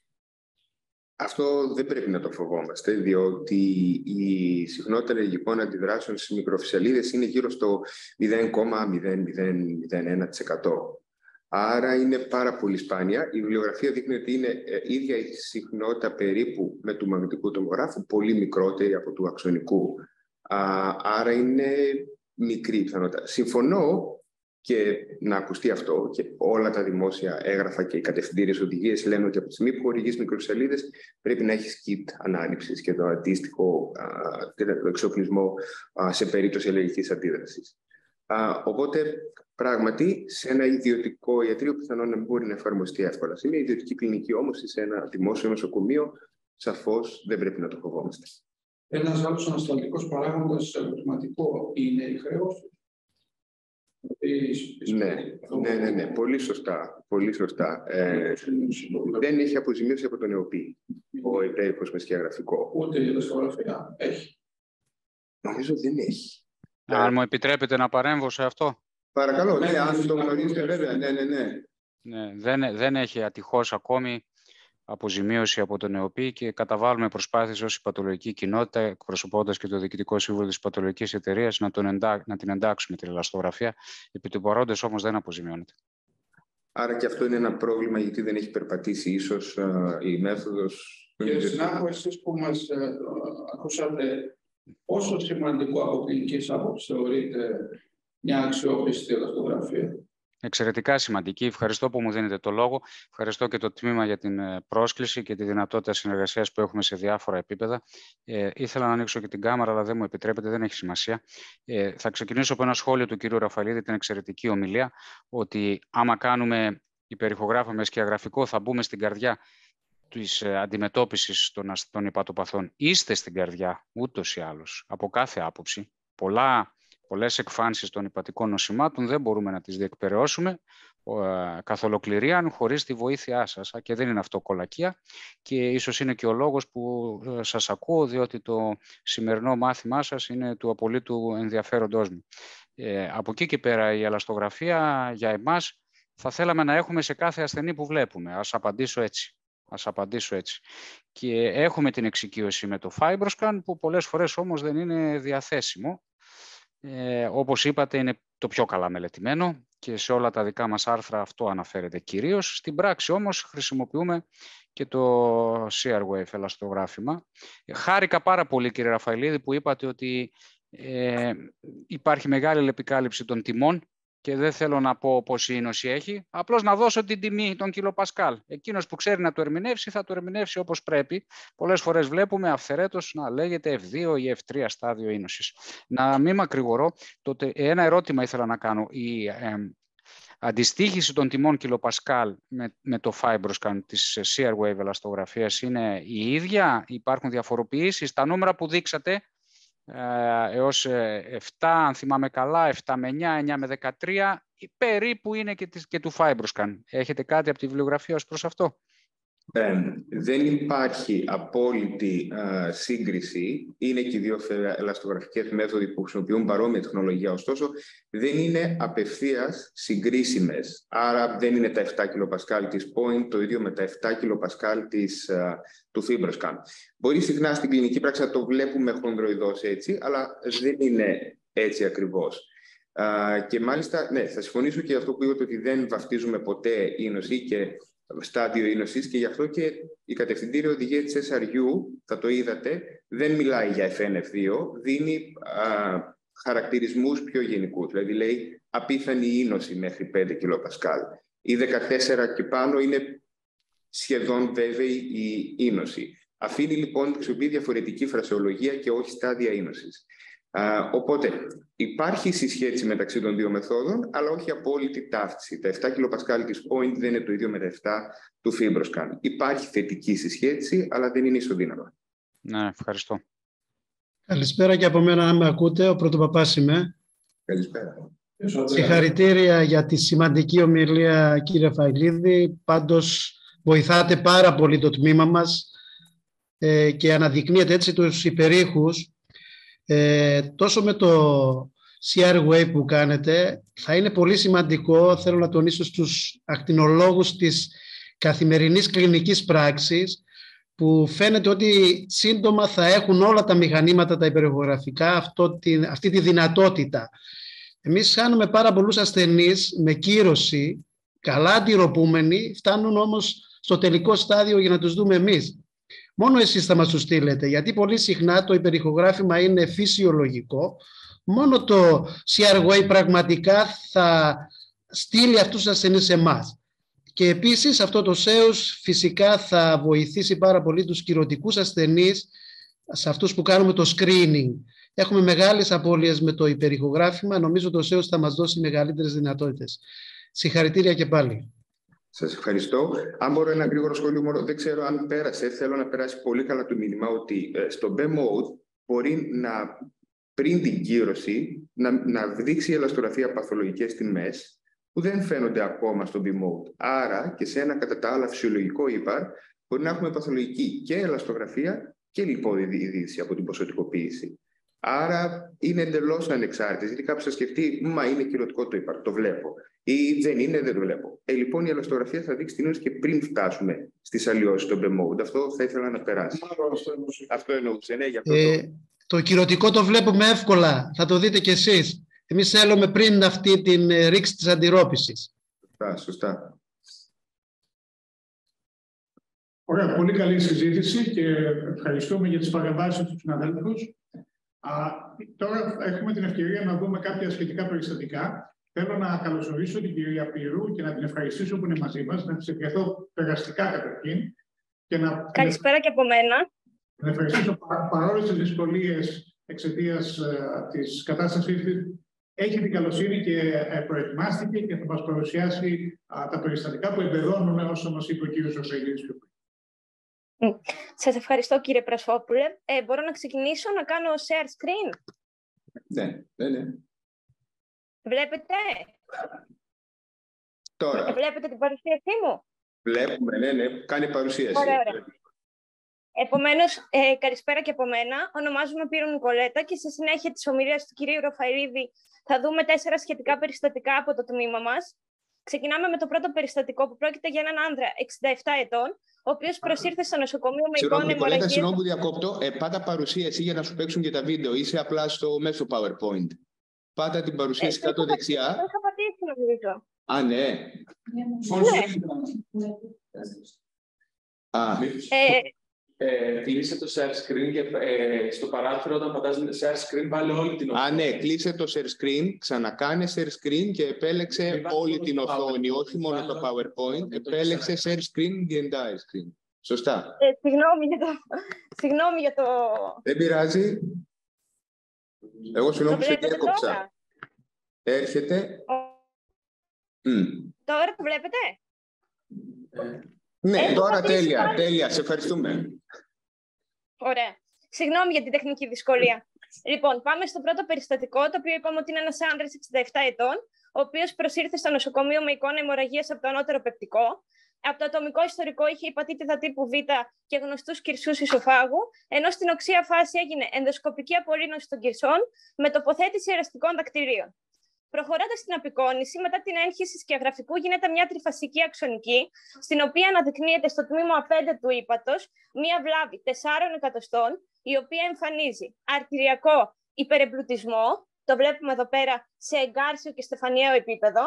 Αυτό δεν πρέπει να το φοβόμαστε, διότι η συχνότητα αλλεργικών αντιδράσεων στις μικροφυσαλίδες είναι γύρω στο 0,0001%. Άρα είναι πάρα πολύ σπάνια. Η βιβλιογραφία δείχνει ότι είναι ίδια η συχνότητα περίπου με του μαγνητικού τομογράφου, πολύ μικρότερη από του αξονικού. Άρα είναι μικρή πιθανότητα. Συμφωνώ και να ακουστεί αυτό, και όλα τα δημόσια έγγραφα και οι κατευθυντήριες οδηγίες λένε ότι από τη στιγμή που χορηγείς μικροφυσαλίδες πρέπει να έχεις kit ανάληψης και το αντίστοιχο εξοπλισμό σε περίπτωση αλλεργικής αντίδρασης. Οπότε, πράγματι, σε ένα ιδιωτικό ιατρείο πιθανόν να μην μπορεί να εφαρμοστεί εύκολα. Σε μια ιδιωτική κλινική όμως ή σε ένα δημόσιο νοσοκομείο, σαφώς δεν πρέπει να το φοβόμαστε. Ένας άλλος ανασταλτικός παράγοντας ερωτηματικό είναι η χρέωση. Ναι. Πολύ σωστά. Πολύ σωστά. Δεν έχει αποζημίωση από τον ΕΟΠΗ ο υπέρηχος με σκιαγραφικό. Ούτε η ελαστογραφία έχει. Νομίζω δεν έχει. Αν μου επιτρέπετε να παρέμβω σε αυτό. Παρακαλώ, ναι, αν το γνωρίζετε βέβαια, ναι. Ναι, δεν έχει ατυχώς ακόμη αποζημίωση από τον ΕΟΠΗ και καταβάλουμε προσπάθειες ως η πατολογική κοινότητα, εκπροσωπώντας και το Διοικητικό Σύμβουλο της Πατολογικής Εταιρείας, να την εντάξουμε την ελαστογραφία. Επί του παρόντος όμως δεν αποζημιώνεται. Άρα και αυτό είναι ένα πρόβλημα, γιατί δεν έχει περπατήσει ίσως η μέθοδος. Κύριε συνάδελφε, εσείς που μας ακούσατε, πόσο σημαντικό από κλινικής άποψης θεωρείτε μια αξιόπιστη ελαστογραφία? Εξαιρετικά σημαντική. Ευχαριστώ που μου δίνετε το λόγο. Ευχαριστώ και το τμήμα για την πρόσκληση και τη δυνατότητα συνεργασίας που έχουμε σε διάφορα επίπεδα. Ήθελα να ανοίξω και την κάμερα, αλλά δεν μου επιτρέπετε, δεν έχει σημασία. Θα ξεκινήσω από ένα σχόλιο του κ. Ραφαλίδη, την εξαιρετική ομιλία, ότι άμα κάνουμε υπερηχογράφο με σκιαγραφικό θα μπούμε στην καρδιά της αντιμετώπισης των υπατοπαθών. Είστε στην καρδιά ούτως ή άλλως, από κάθε άποψη. Πολλές εκφάνσεις των υπατικών νοσημάτων δεν μπορούμε να τις διεκπεραιώσουμε καθ' ολοκληρίαν χωρίς τη βοήθειά σας. Και δεν είναι αυτό κολακία και ίσως είναι και ο λόγος που σας ακούω, διότι το σημερινό μάθημά σας είναι του απολύτου ενδιαφέροντός μου. Από εκεί και πέρα η ελαστογραφία για εμάς θα θέλαμε να έχουμε σε κάθε ασθενή που βλέπουμε. Ας απαντήσω έτσι. Και έχουμε την εξοικείωση με το FibroScan που πολλές φορές όμως δεν είναι διαθέσιμο. Όπως είπατε είναι το πιο καλά μελετημένο και σε όλα τα δικά μας άρθρα αυτό αναφέρεται κυρίως. Στην πράξη όμως χρησιμοποιούμε και το CR-Wave ελαστογράφημα. Χάρηκα πάρα πολύ κύριε Ραφαηλίδη που είπατε ότι υπάρχει μεγάλη επικάλυψη των τιμών και δεν θέλω να πω πόση ίνωση έχει, απλώς να δώσω την τιμή των κιλοπασκάλ. Εκείνος που ξέρει να το ερμηνεύσει θα το ερμηνεύσει όπως πρέπει. Πολλές φορές βλέπουμε αυθαιρέτως να λέγεται F2 ή F3 στάδιο ίνωσης. Να μην μακρηγορώ, τότε ένα ερώτημα ήθελα να κάνω. Η αντιστοίχηση των τιμών κιλοπασκάλ με το FibroScan της CR-Wave ελαστογραφίας είναι η ίδια, υπάρχουν διαφοροποιήσεις, τα νούμερα που δείξατε, έως 7, αν θυμάμαι καλά, 7 με 9, 9 με 13, περίπου είναι και του FibroScan. Έχετε κάτι από τη βιβλιογραφία ως προς αυτό? Δεν υπάρχει απόλυτη σύγκριση. Είναι και οι δύο ελαστογραφικές μέθοδοι που χρησιμοποιούν παρόμοια τεχνολογία, ωστόσο δεν είναι απευθείας συγκρίσιμες. Άρα δεν είναι τα 7 kPa της Point το ίδιο με τα 7 kPa του FibroScan. Μπορεί συχνά στην κλινική πράξη να το βλέπουμε χονδροειδώς έτσι, αλλά δεν είναι έτσι ακριβώς. Και μάλιστα, ναι, θα συμφωνήσω και αυτό που είπατε ότι δεν βαφτίζουμε ποτέ ίνωση και στάδιο ίνωσης και γι' αυτό και η κατευθυντήρια οδηγία της SRU, θα το είδατε, δεν μιλάει για F1-F2, δίνει χαρακτηρισμούς πιο γενικούς. Δηλαδή λέει απίθανη ίνωση μέχρι 5 kPa. Η 14 και πάνω είναι σχεδόν βέβαιη η ίνωση. Αφήνει λοιπόν χρησιμοποιεί διαφορετική φρασεολογία και όχι στάδια ίνωσης. Οπότε υπάρχει συσχέτιση μεταξύ των δύο μεθόδων, αλλά όχι απόλυτη ταύτιση. Τα 7 kPa της Point δεν είναι το ίδιο με τα 7 του FibroScan. Υπάρχει θετική συσχέτιση, αλλά δεν είναι ισοδύναμα. Ναι, ευχαριστώ. Καλησπέρα και από μένα, αν με ακούτε. Ο Πρωτοπαπάς είμαι. Καλησπέρα. Συγχαρητήρια για τη σημαντική ομιλία, κύριε Φαηλίδη. Πάντως βοηθάτε πάρα πολύ το τμήμα μας και αναδεικνύετε έτσι τους υπερήχους. Τόσο με το CR-Wave που κάνετε, θα είναι πολύ σημαντικό, θέλω να τονίσω στους ακτινολόγους της καθημερινής κλινικής πράξης, που φαίνεται ότι σύντομα θα έχουν όλα τα μηχανήματα, τα υπερηχογραφικά, αυτή τη δυνατότητα. Εμείς χάνουμε πάρα πολλούς ασθενείς με κύρωση, καλά αντιρροπούμενοι, φτάνουν όμως στο τελικό στάδιο για να τους δούμε εμείς. Μόνο εσείς θα μας το στείλετε, γιατί πολύ συχνά το υπερηχογράφημα είναι φυσιολογικό. Μόνο το CR-Wave πραγματικά θα στείλει αυτούς τους ασθενείς σε εμάς. Και επίσης αυτό το ΣΕΟΣ φυσικά θα βοηθήσει πάρα πολύ τους κυρωτικούς ασθενείς, σε αυτούς που κάνουμε το screening. Έχουμε μεγάλες απώλειες με το υπερηχογράφημα. Νομίζω το ΣΕΟΣ θα μας δώσει μεγαλύτερες δυνατότητες. Συγχαρητήρια και πάλι. Σας ευχαριστώ. Αν μπορώ ένα γρήγορο σχόλιο, δεν ξέρω αν πέρασε. Θέλω να περάσει πολύ καλά το μήνυμα ότι στο B-Mode μπορεί πριν την κύρωση να δείξει η ελαστογραφία παθολογικές τιμές που δεν φαίνονται ακόμα στο B-Mode. Άρα και σε ένα κατά τα άλλα φυσιολογικό ύπαρ μπορεί να έχουμε παθολογική και ελαστογραφία και λιπόδιδηση από την ποσοτικοποίηση. Άρα είναι εντελώς ανεξάρτητες. Γιατί κάποιος θα σκεφτεί, μα είναι κυρωτικό το ύπαρ, το βλέπω. Ή δεν είναι, δεν το βλέπω. Λοιπόν, η ελαστογραφία θα δείξει την ίνωση και πριν φτάσουμε στις αλλοιώσεις των B-Mode. Αυτό θα ήθελα να περάσει. Αυτό εννοούσε, ναι, γι' αυτό το κυρωτικό το βλέπουμε εύκολα. Θα το δείτε κι εσείς. Εμείς θέλουμε πριν αυτή την ρήξη της αντιρρόπησης. Σωστά. Ωραία, πολύ καλή συζήτηση και ευχαριστούμε για τις παρεμβάσεις του συναδέλφους. Τώρα έχουμε την ευκαιρία να δούμε κάποια σχετικά περιστατικά. Θέλω να καλωσορίσω την κυρία Πύρου και να την ευχαριστήσω που είναι μαζί μας, να της ευχηθώ περαστικά καταρχήν. Καλησπέρα και από μένα. Να ευχαριστήσω παρόλες τις δυσκολίες εξαιτίας της κατάστασης έχει την καλοσύνη και προετοιμάστηκε και θα μας παρουσιάσει τα περιστατικά που εμπεδώνουν όσο μας είπε ο κύριος Ραφαηλίδης πιο πριν. Σας ευχαριστώ, κύριε Πρασόπουλε. Μπορώ να ξεκινήσω να κάνω share screen? Ναι. Βλέπετε? Τώρα. Βλέπετε την παρουσίασή μου? Βλέπουμε, ναι. Κάνει παρουσίαση. Ωραία. Επομένως, καλησπέρα και από μένα. Ονομάζομαι Πύρο Νικολέτα και στη συνέχεια της ομιλίας του κυρίου Ραφαηλίδη θα δούμε 4 σχετικά περιστατικά από το τμήμα μας. Ξεκινάμε με το πρώτο περιστατικό που πρόκειται για έναν άνδρα 67 ετών, ο οποίος προσήρθε στο νοσοκομείο με εικόνα αιμορραγίας. Συγγνώμη που διακόπτω. Πάτα παρουσίαση για να σου παίξουν και τα βίντεο. Είσαι απλά στο μέσο PowerPoint. Πάτα την παρουσίαση κάτω δεξιά. Το είχα πατήσει, νομίζω. Α, ναι. Κλείσε το share screen και στο παράθυρο όταν πατάς share screen βάλε όλη την οθόνη. Ναι, κλείσε το share screen, ξανακάνε share screen και επέλεξε όλη την οθόνη, όχι μόνο το PowerPoint. Επέλεξε share screen the entire screen. Σωστά. Συγγνώμη για το... Δεν πειράζει. Εγώ συγγνώμη που σε διέκοψα. Έρχεται. Τώρα το βλέπετε? Ναι, τώρα τέλεια. Σε ευχαριστούμε. Ωραία. Συγγνώμη για την τεχνική δυσκολία. Λοιπόν, πάμε στο πρώτο περιστατικό, το οποίο είπαμε ότι είναι ένας άνδρας 67 ετών, ο οποίος προσήρθε στο νοσοκομείο με εικόνα αιμορραγίας από το ανώτερο πεπτικό. Από το ατομικό ιστορικό είχε υπατήτηδα τύπου Β και γνωστούς κυρσούς ισοφάγου, ενώ στην οξεία φάση έγινε ενδοσκοπική απολύνωση των κυρσών με τοποθέτηση εραστικών δακτυλίων. Προχωρώντας στην απεικόνηση, μετά την έγχυση σκιαγραφικού γίνεται μια τριφασική αξονική, στην οποία αναδεικνύεται στο τμήμα 5 του ύπατος μια βλάβη 4 εκατοστών, η οποία εμφανίζει αρτηριακό υπερεμπλουτισμό, το βλέπουμε εδώ πέρα σε εγκάρσιο και στεφανιαίο επίπεδο,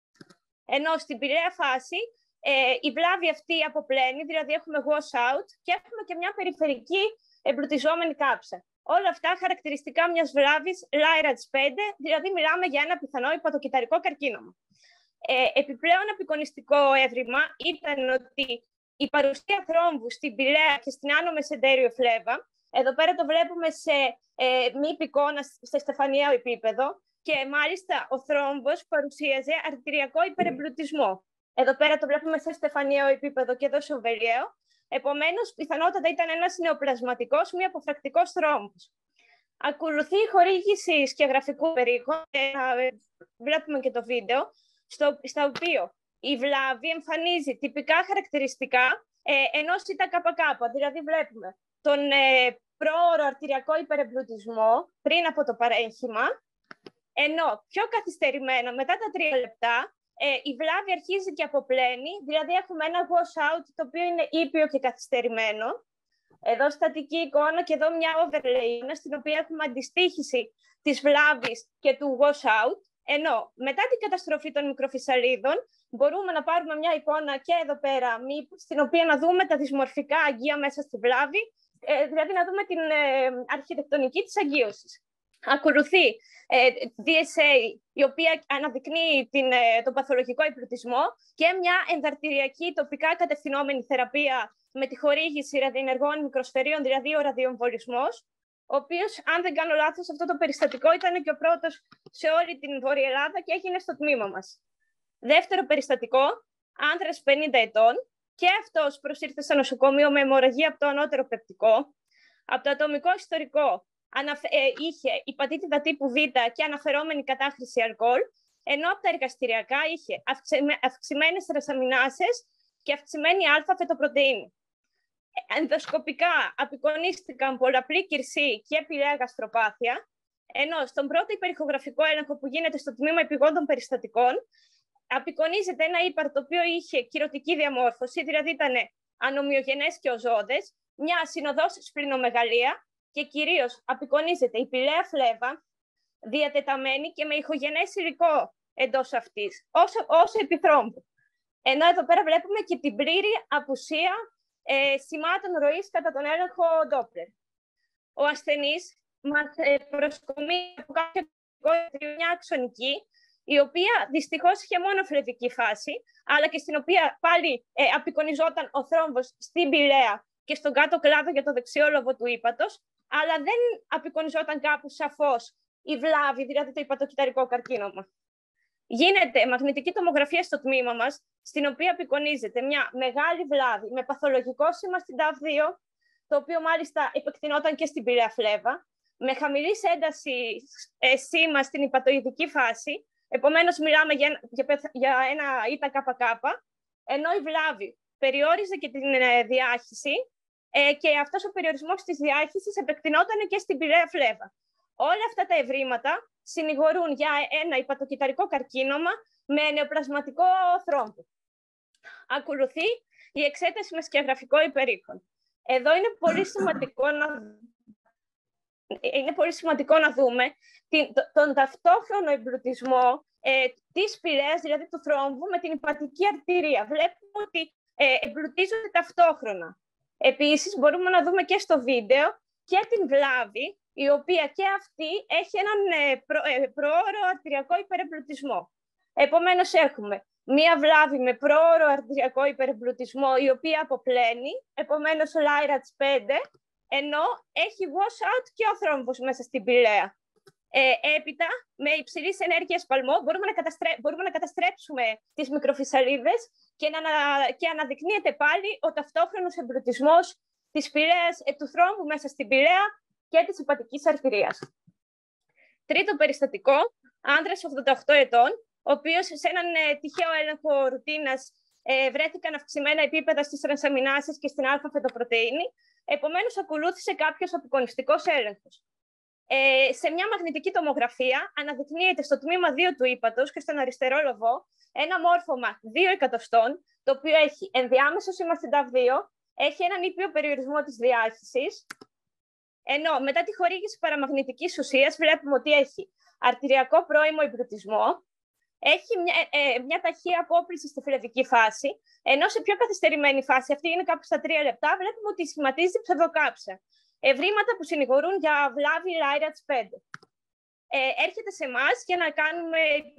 ενώ στην πειραιά φάση η βλάβη αυτή αποπλένει, δηλαδή έχουμε wash out και έχουμε και μια περιφερική εμπλουτιζόμενη κάψα. Όλα αυτά χαρακτηριστικά μιας βλάβης Lyrach 5, δηλαδή μιλάμε για ένα πιθανό υπατοκυταρικό καρκίνωμα. Επιπλέον απεικονιστικό έβριμα ήταν ότι η παρουσία θρόμβου στην πηλαία και στην άνω μεσεντέριο φλέβα, εδώ πέρα το βλέπουμε σε μη πικόνα σε στεφανιαίο επίπεδο και μάλιστα ο θρόμβος παρουσίαζε αρτηριακό υπερεμπλουτισμό. Εδώ πέρα το βλέπουμε σε στεφανιαίο επίπεδο και εδώ σε οβελιαίο. Επομένως, πιθανότατα ήταν ένας νεοπλασματικός μη αποφρακτικός θρόμβος. Ακολουθεί η χορήγηση σκιαγραφικού περίχων, βλέπουμε και το βίντεο, στο οποίο η βλάβη εμφανίζει τυπικά χαρακτηριστικά ενός ΙΤΑΚΚ, δηλαδή βλέπουμε τον πρόωρο αρτηριακό υπερεμπλουτισμό πριν από το παρέγχημα, ενώ πιο καθυστερημένα, μετά τα 3 λεπτά, η βλάβη αρχίζει και αποπλένει, δηλαδή έχουμε ένα wash out το οποίο είναι ήπιο και καθυστερημένο. Εδώ στατική εικόνα και εδώ μια overlay, στην οποία έχουμε αντιστοίχηση της βλάβης και του wash out, ενώ μετά την καταστροφή των μικροφυσαλίδων μπορούμε να πάρουμε μια εικόνα και εδώ πέρα, στην οποία να δούμε τα δυσμορφικά αγγεία μέσα στη βλάβη, δηλαδή να δούμε την αρχιτεκτονική της αγγείωσης. Ακολουθεί DSA, η οποία αναδεικνύει τον παθολογικό εμπλουτισμό και μια ενδαρτηριακή τοπικά κατευθυνόμενη θεραπεία με τη χορήγηση ραδιενεργών μικροσφαιρίων, δηλαδή ο ραδιοεμβολισμός, ο οποίος, αν δεν κάνω λάθος, αυτό το περιστατικό ήταν και ο πρώτος σε όλη την Βόρεια Ελλάδα και έγινε στο τμήμα μας. Δεύτερο περιστατικό, άνδρας 50 ετών, και αυτός προσήρθε στο νοσοκομείο με αιμορραγία από το ανώτερο πεπτικό. Από το ατομικό ιστορικό είχε υπατήτηδα τύπου Β και αναφερόμενη κατάχρηση αλκοόλ, ενώ από τα εργαστηριακά είχε αυξημένες τρασαμινάσες και αυξημένη α-φετοπρωτεΐνη. Ενδοσκοπικά απεικονίστηκαν πολλαπλή κυρσή και πηλαία γαστροπάθεια, ενώ στον πρώτο υπερηχογραφικό έλεγχο που γίνεται στο τμήμα επιγόντων περιστατικών, απεικονίζεται ένα ύπαρ το οποίο είχε κυρωτική διαμόρφωση, δηλαδή ήταν ανομοιογενές και οζώδες, μια ασυνοδός σπληνομεγαλία και κυρίως απεικονίζεται η πηλαία φλέβα, διατεταμένη και με ηχογενές υλικό εντός αυτής, ως επιθρόμβου. Ενώ εδώ πέρα βλέπουμε και την πλήρη απουσία σημάτων ροής κατά τον έλεγχο Doppler. Ο ασθενής μας προσκομεί από μια αξονική, η οποία δυστυχώς είχε μόνο φλεβική φάση, αλλά και στην οποία πάλι απεικονιζόταν ο θρόμβος στην πηλαία και στον κάτω κλάδο για το δεξιό λόβο του ύπατος, αλλά δεν απεικονιζόταν κάπου σαφώς η βλάβη, δηλαδή το υπατοκυταρικό καρκίνωμα. Γίνεται μαγνητική τομογραφία στο τμήμα μας, στην οποία απεικονίζεται μια μεγάλη βλάβη με παθολογικό σήμα στην TAF2, το οποίο μάλιστα επεκτηνόταν και στην πυραία φλέβα, με χαμηλή ένταση σήμα στην υπατοειδική φάση. Επομένως, μιλάμε για ένα ΙΤΑ-ΚΚ, ενώ η βλάβη περιόριζε και την διάχυση και αυτός ο περιορισμός της διάχυσης επεκτηνόταν και στην πυραία φλέβα. Όλα αυτά τα ευρήματα συνηγορούν για ένα υπατοκυταρικό καρκίνωμα με νεοπλασματικό θρόμβο. Ακολουθεί η εξέταση με σκιαγραφικό υπερήχον. Εδώ είναι πολύ σημαντικό να δούμε τον ταυτόχρονο εμπλουτισμό της πυρέας, δηλαδή του θρόμβου, με την υπατική αρτηρία. Βλέπουμε ότι εμπλουτίζονται ταυτόχρονα. Επίσης, μπορούμε να δούμε και στο βίντεο και την βλάβη, η οποία και αυτή έχει έναν προώρο αρτηριακό υπερεμπλουτισμό. Επομένως, έχουμε μία βλάβη με προώρο αρτηριακό υπερεμπλουτισμό, η οποία αποπλένει, επομένως LIRADS 5, ενώ έχει wash-out και ο θρόμβος μέσα στην πυραία. Έπειτα, με υψηλής ενέργειας παλμό, μπορούμε να καταστρέψουμε τις μικροφυσσαλίδες και αναδεικνύεται πάλι ο ταυτόχρονος εμπλουτισμός της πυρέας, του θρόμβου μέσα στην πυρέα και της υπατικής αρτηρίας. Τρίτο περιστατικό, άνδρας 88 ετών, ο οποίος σε έναν τυχαίο έλεγχο ρουτίνας βρέθηκαν αυξημένα επίπεδα στις τρανσαμινάσεις και στην α-φετοπρωτεΐνη, επομένως ακολούθησε κάποιος απεικονιστικός έλεγχος. Σε μια μαγνητική τομογραφία αναδεικνύεται στο τμήμα 2 του ύπατος και στον αριστερό λοβό ένα μόρφωμα 2 εκατοστών, το οποίο έχει ενδιάμεσο σήμα στην TAF2, έχει έναν ήπιο περιορισμό της διάχυσης, ενώ μετά τη χορήγηση παραμαγνητικής ουσίας βλέπουμε ότι έχει αρτηριακό πρώιμο εμπλουτισμό, έχει μια ταχεία απόπληση στη φλεβική φάση, ενώ σε πιο καθυστερημένη φάση, αυτή είναι κάπου στα 3 λεπτά, βλέπουμε ότι σχηματίζει ψευδοκάψα. Ευρήματα που συνηγορούν για βλάβη LIRADS 5. Έρχεται σε εμάς για να κάνουμε...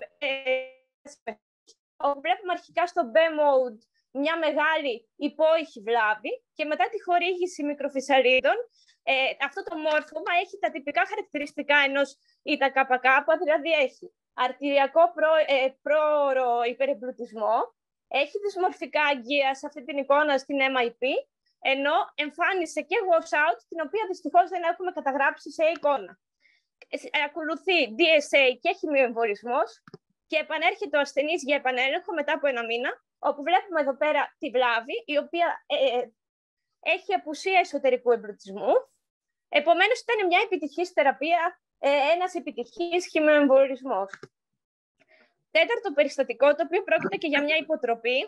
Βλέπουμε αρχικά στο B-mode μια μεγάλη υπόηχη βλάβη και μετά τη χορήγηση μικροφυσσαλίδων, αυτό το μόρφωμα έχει τα τυπικά χαρακτηριστικά ενός ΙΤΑ-ΚΚ, δηλαδή έχει αρτηριακό πρόωρο υπερεμπλουτισμό, έχει δυσμορφικά αγγεία σε αυτή την εικόνα στην MIP, ενώ εμφάνισε και wash-out, την οποία δυστυχώς δεν έχουμε καταγράψει σε εικόνα. Ακολουθεί DSA και χημειοεμβολισμός και επανέρχεται ο ασθενής για επανέλεγχο μετά από 1 μήνα, όπου βλέπουμε εδώ πέρα τη βλάβη, η οποία έχει απουσία εσωτερικού εμπλουτισμού. Επομένως, ήταν μια επιτυχής θεραπεία, ένας επιτυχής χημειοεμβολισμός. Τέταρτο περιστατικό, το οποίο πρόκειται και για μια υποτροπή,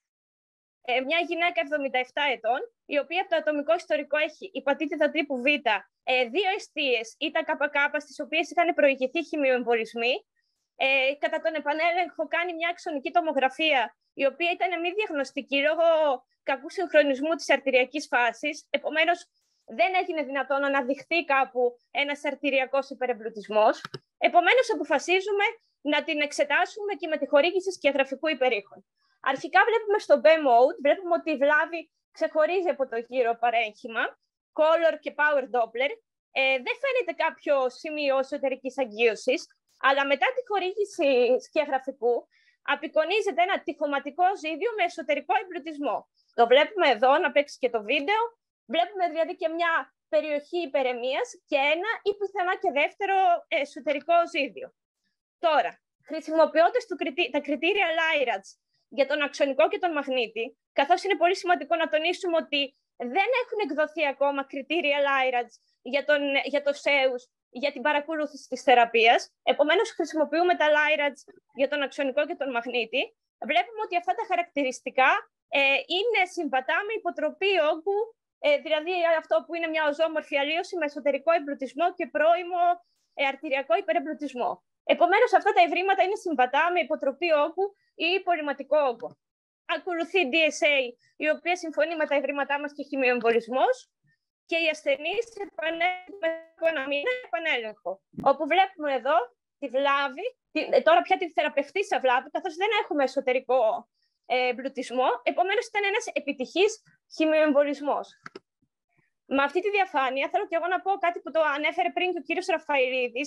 μια γυναίκα 77 ετών, η οποία από το ατομικό ιστορικό έχει υπατήτηδα τύπου Β, 2 εστίες ΙΤΑ-ΚΚ, στις οποίες είχαν προηγηθεί χημειοεμβολισμοί. Κατά τον επανέλεγχο κάνει μια αξονική τομογραφία, η οποία ήταν μη διαγνωστική λόγω κακού συγχρονισμού της αρτηριακής φάσης. Επομένως, δεν έγινε δυνατόν να αναδειχθεί κάπου ένας αρτηριακός υπερεμπλουτισμός. Επομένως, αποφασίζουμε να την εξετάσουμε και με τη χορήγηση σκιαγραφικού υπερήχων. Αρχικά βλέπουμε στο B-mode, βλέπουμε ότι η βλάβη ξεχωρίζει από το γύρο παρέγχημα, color και power doppler. Δεν φαίνεται κάποιο σημείο εσωτερικής αγγείωσης, αλλά μετά τη χορήγηση σκιαγραφικού απεικονίζεται ένα τυχωματικό ζύδιο με εσωτερικό εμπλουτισμό. Το βλέπουμε εδώ, να παίξει και το βίντεο. Βλέπουμε δηλαδή και μια περιοχή υπερεμίας και ένα ή πιθανά και δεύτερο εσωτερικό ζύδιο. Τώρα, χρησιμοποιώντας τα κριτήρια LIRADS για τον αξονικό και τον μαγνήτη, καθώς είναι πολύ σημαντικό να τονίσουμε ότι δεν έχουν εκδοθεί ακόμα κριτήρια LIRADS για το ΣΕΟΥΣ, για την παρακολούθηση της θεραπείας. Επομένως, χρησιμοποιούμε τα LIRADS για τον αξονικό και τον μαγνήτη. Βλέπουμε ότι αυτά τα χαρακτηριστικά είναι συμβατά με υποτροπή όγκου, δηλαδή αυτό που είναι μια οζόμορφη αλλίωση με εσωτερικό εμπλουτισμό και πρώιμο αρτηριακό υπερεμπλουτισμό. Επομένως, αυτά τα ευρήματα είναι συμβατά με υποτροπή όγκου ή υπολοιματικό όγκο. Ακολουθεί DSA, η οποία συμφωνεί με τα ευρήματά μας και χημειοεμβολισμός, και οι ασθενείς επανέλεγχουν από 1 μήνα επανέλεγχο. Όπου βλέπουμε εδώ τη βλάβη, τώρα πια τη θεραπευτήσα βλάβη, καθώς δεν έχουμε εσωτερικό εμπλουτισμό, επομένως ήταν ένας επιτυχής χημειοεμβολισμός. Με αυτή τη διαφάνεια θέλω και εγώ να πω κάτι που το ανέφερε πριν και ο κύριος Ραφαηλίδης,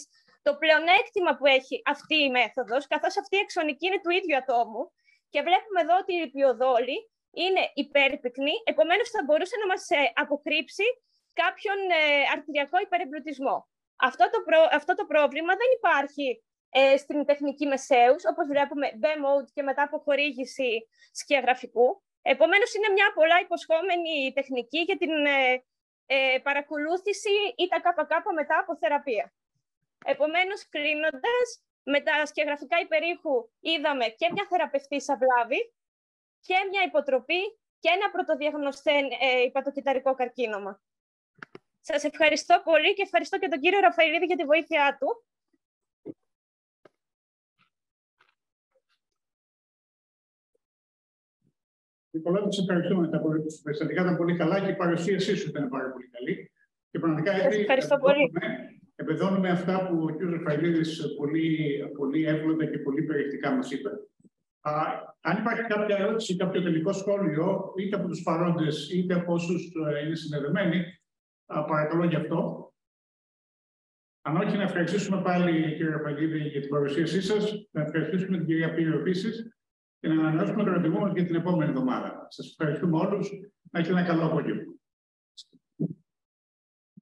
Το πλεονέκτημα που έχει αυτή η μέθοδος, καθώς αυτή η εξωνική είναι του ίδιου ατόμου, και βλέπουμε εδώ ότι η λιπιοδόλη είναι υπέρπυκνη, επομένως θα μπορούσε να μας αποκρύψει κάποιον αρτηριακό υπερεμπλουτισμό. Αυτό το πρόβλημα δεν υπάρχει στην τεχνική μεσαίους, όπως βλέπουμε B-mode και μετά αποχορήγηση σκιαγραφικού. Επομένως, είναι μια πολλά υποσχόμενη τεχνική για την παρακολούθηση ή τα ΚΚ μετά από θεραπεία. Επομένως, κλείνοντας, με τα σκιαγραφικά υπερήχου είδαμε και μια θεραπευτήσα βλάβη και μια υποτροπή και ένα πρωτοδιαγνωστέν υπατοκυταρικό καρκίνωμα. Σας ευχαριστώ πολύ και ευχαριστώ και τον κύριο Ραφαηλίδη για τη βοήθειά του. Νικολάου, σε ευχαριστούμε. Τα περιστατικά ήταν πολύ καλά και η παρουσίασή σου ήταν πάρα πολύ καλή. Και πραγματικά ευχαριστώ πολύ. Επεδώνουμε αυτά που ο κ. Ραφαηλίδης πολύ εύγλωτα και πολύ περιεκτικά μας είπε. Αν υπάρχει κάποια ερώτηση ή κάποιο τελικό σχόλιο, είτε από τους παρόντες είτε από όσους είναι συνδεδεμένοι, παρακαλώ γι' αυτό. Αν όχι, να ευχαριστήσουμε πάλι, κύριε Ραφαηλίδη, για την παρουσίασή σας, να ευχαριστήσουμε την κυρία Πύριο επίσης και να ανανεώσουμε το ραντεβού μας για την επόμενη εβδομάδα. Σας ευχαριστούμε όλους. Να έχετε ένα καλό απόγευμα.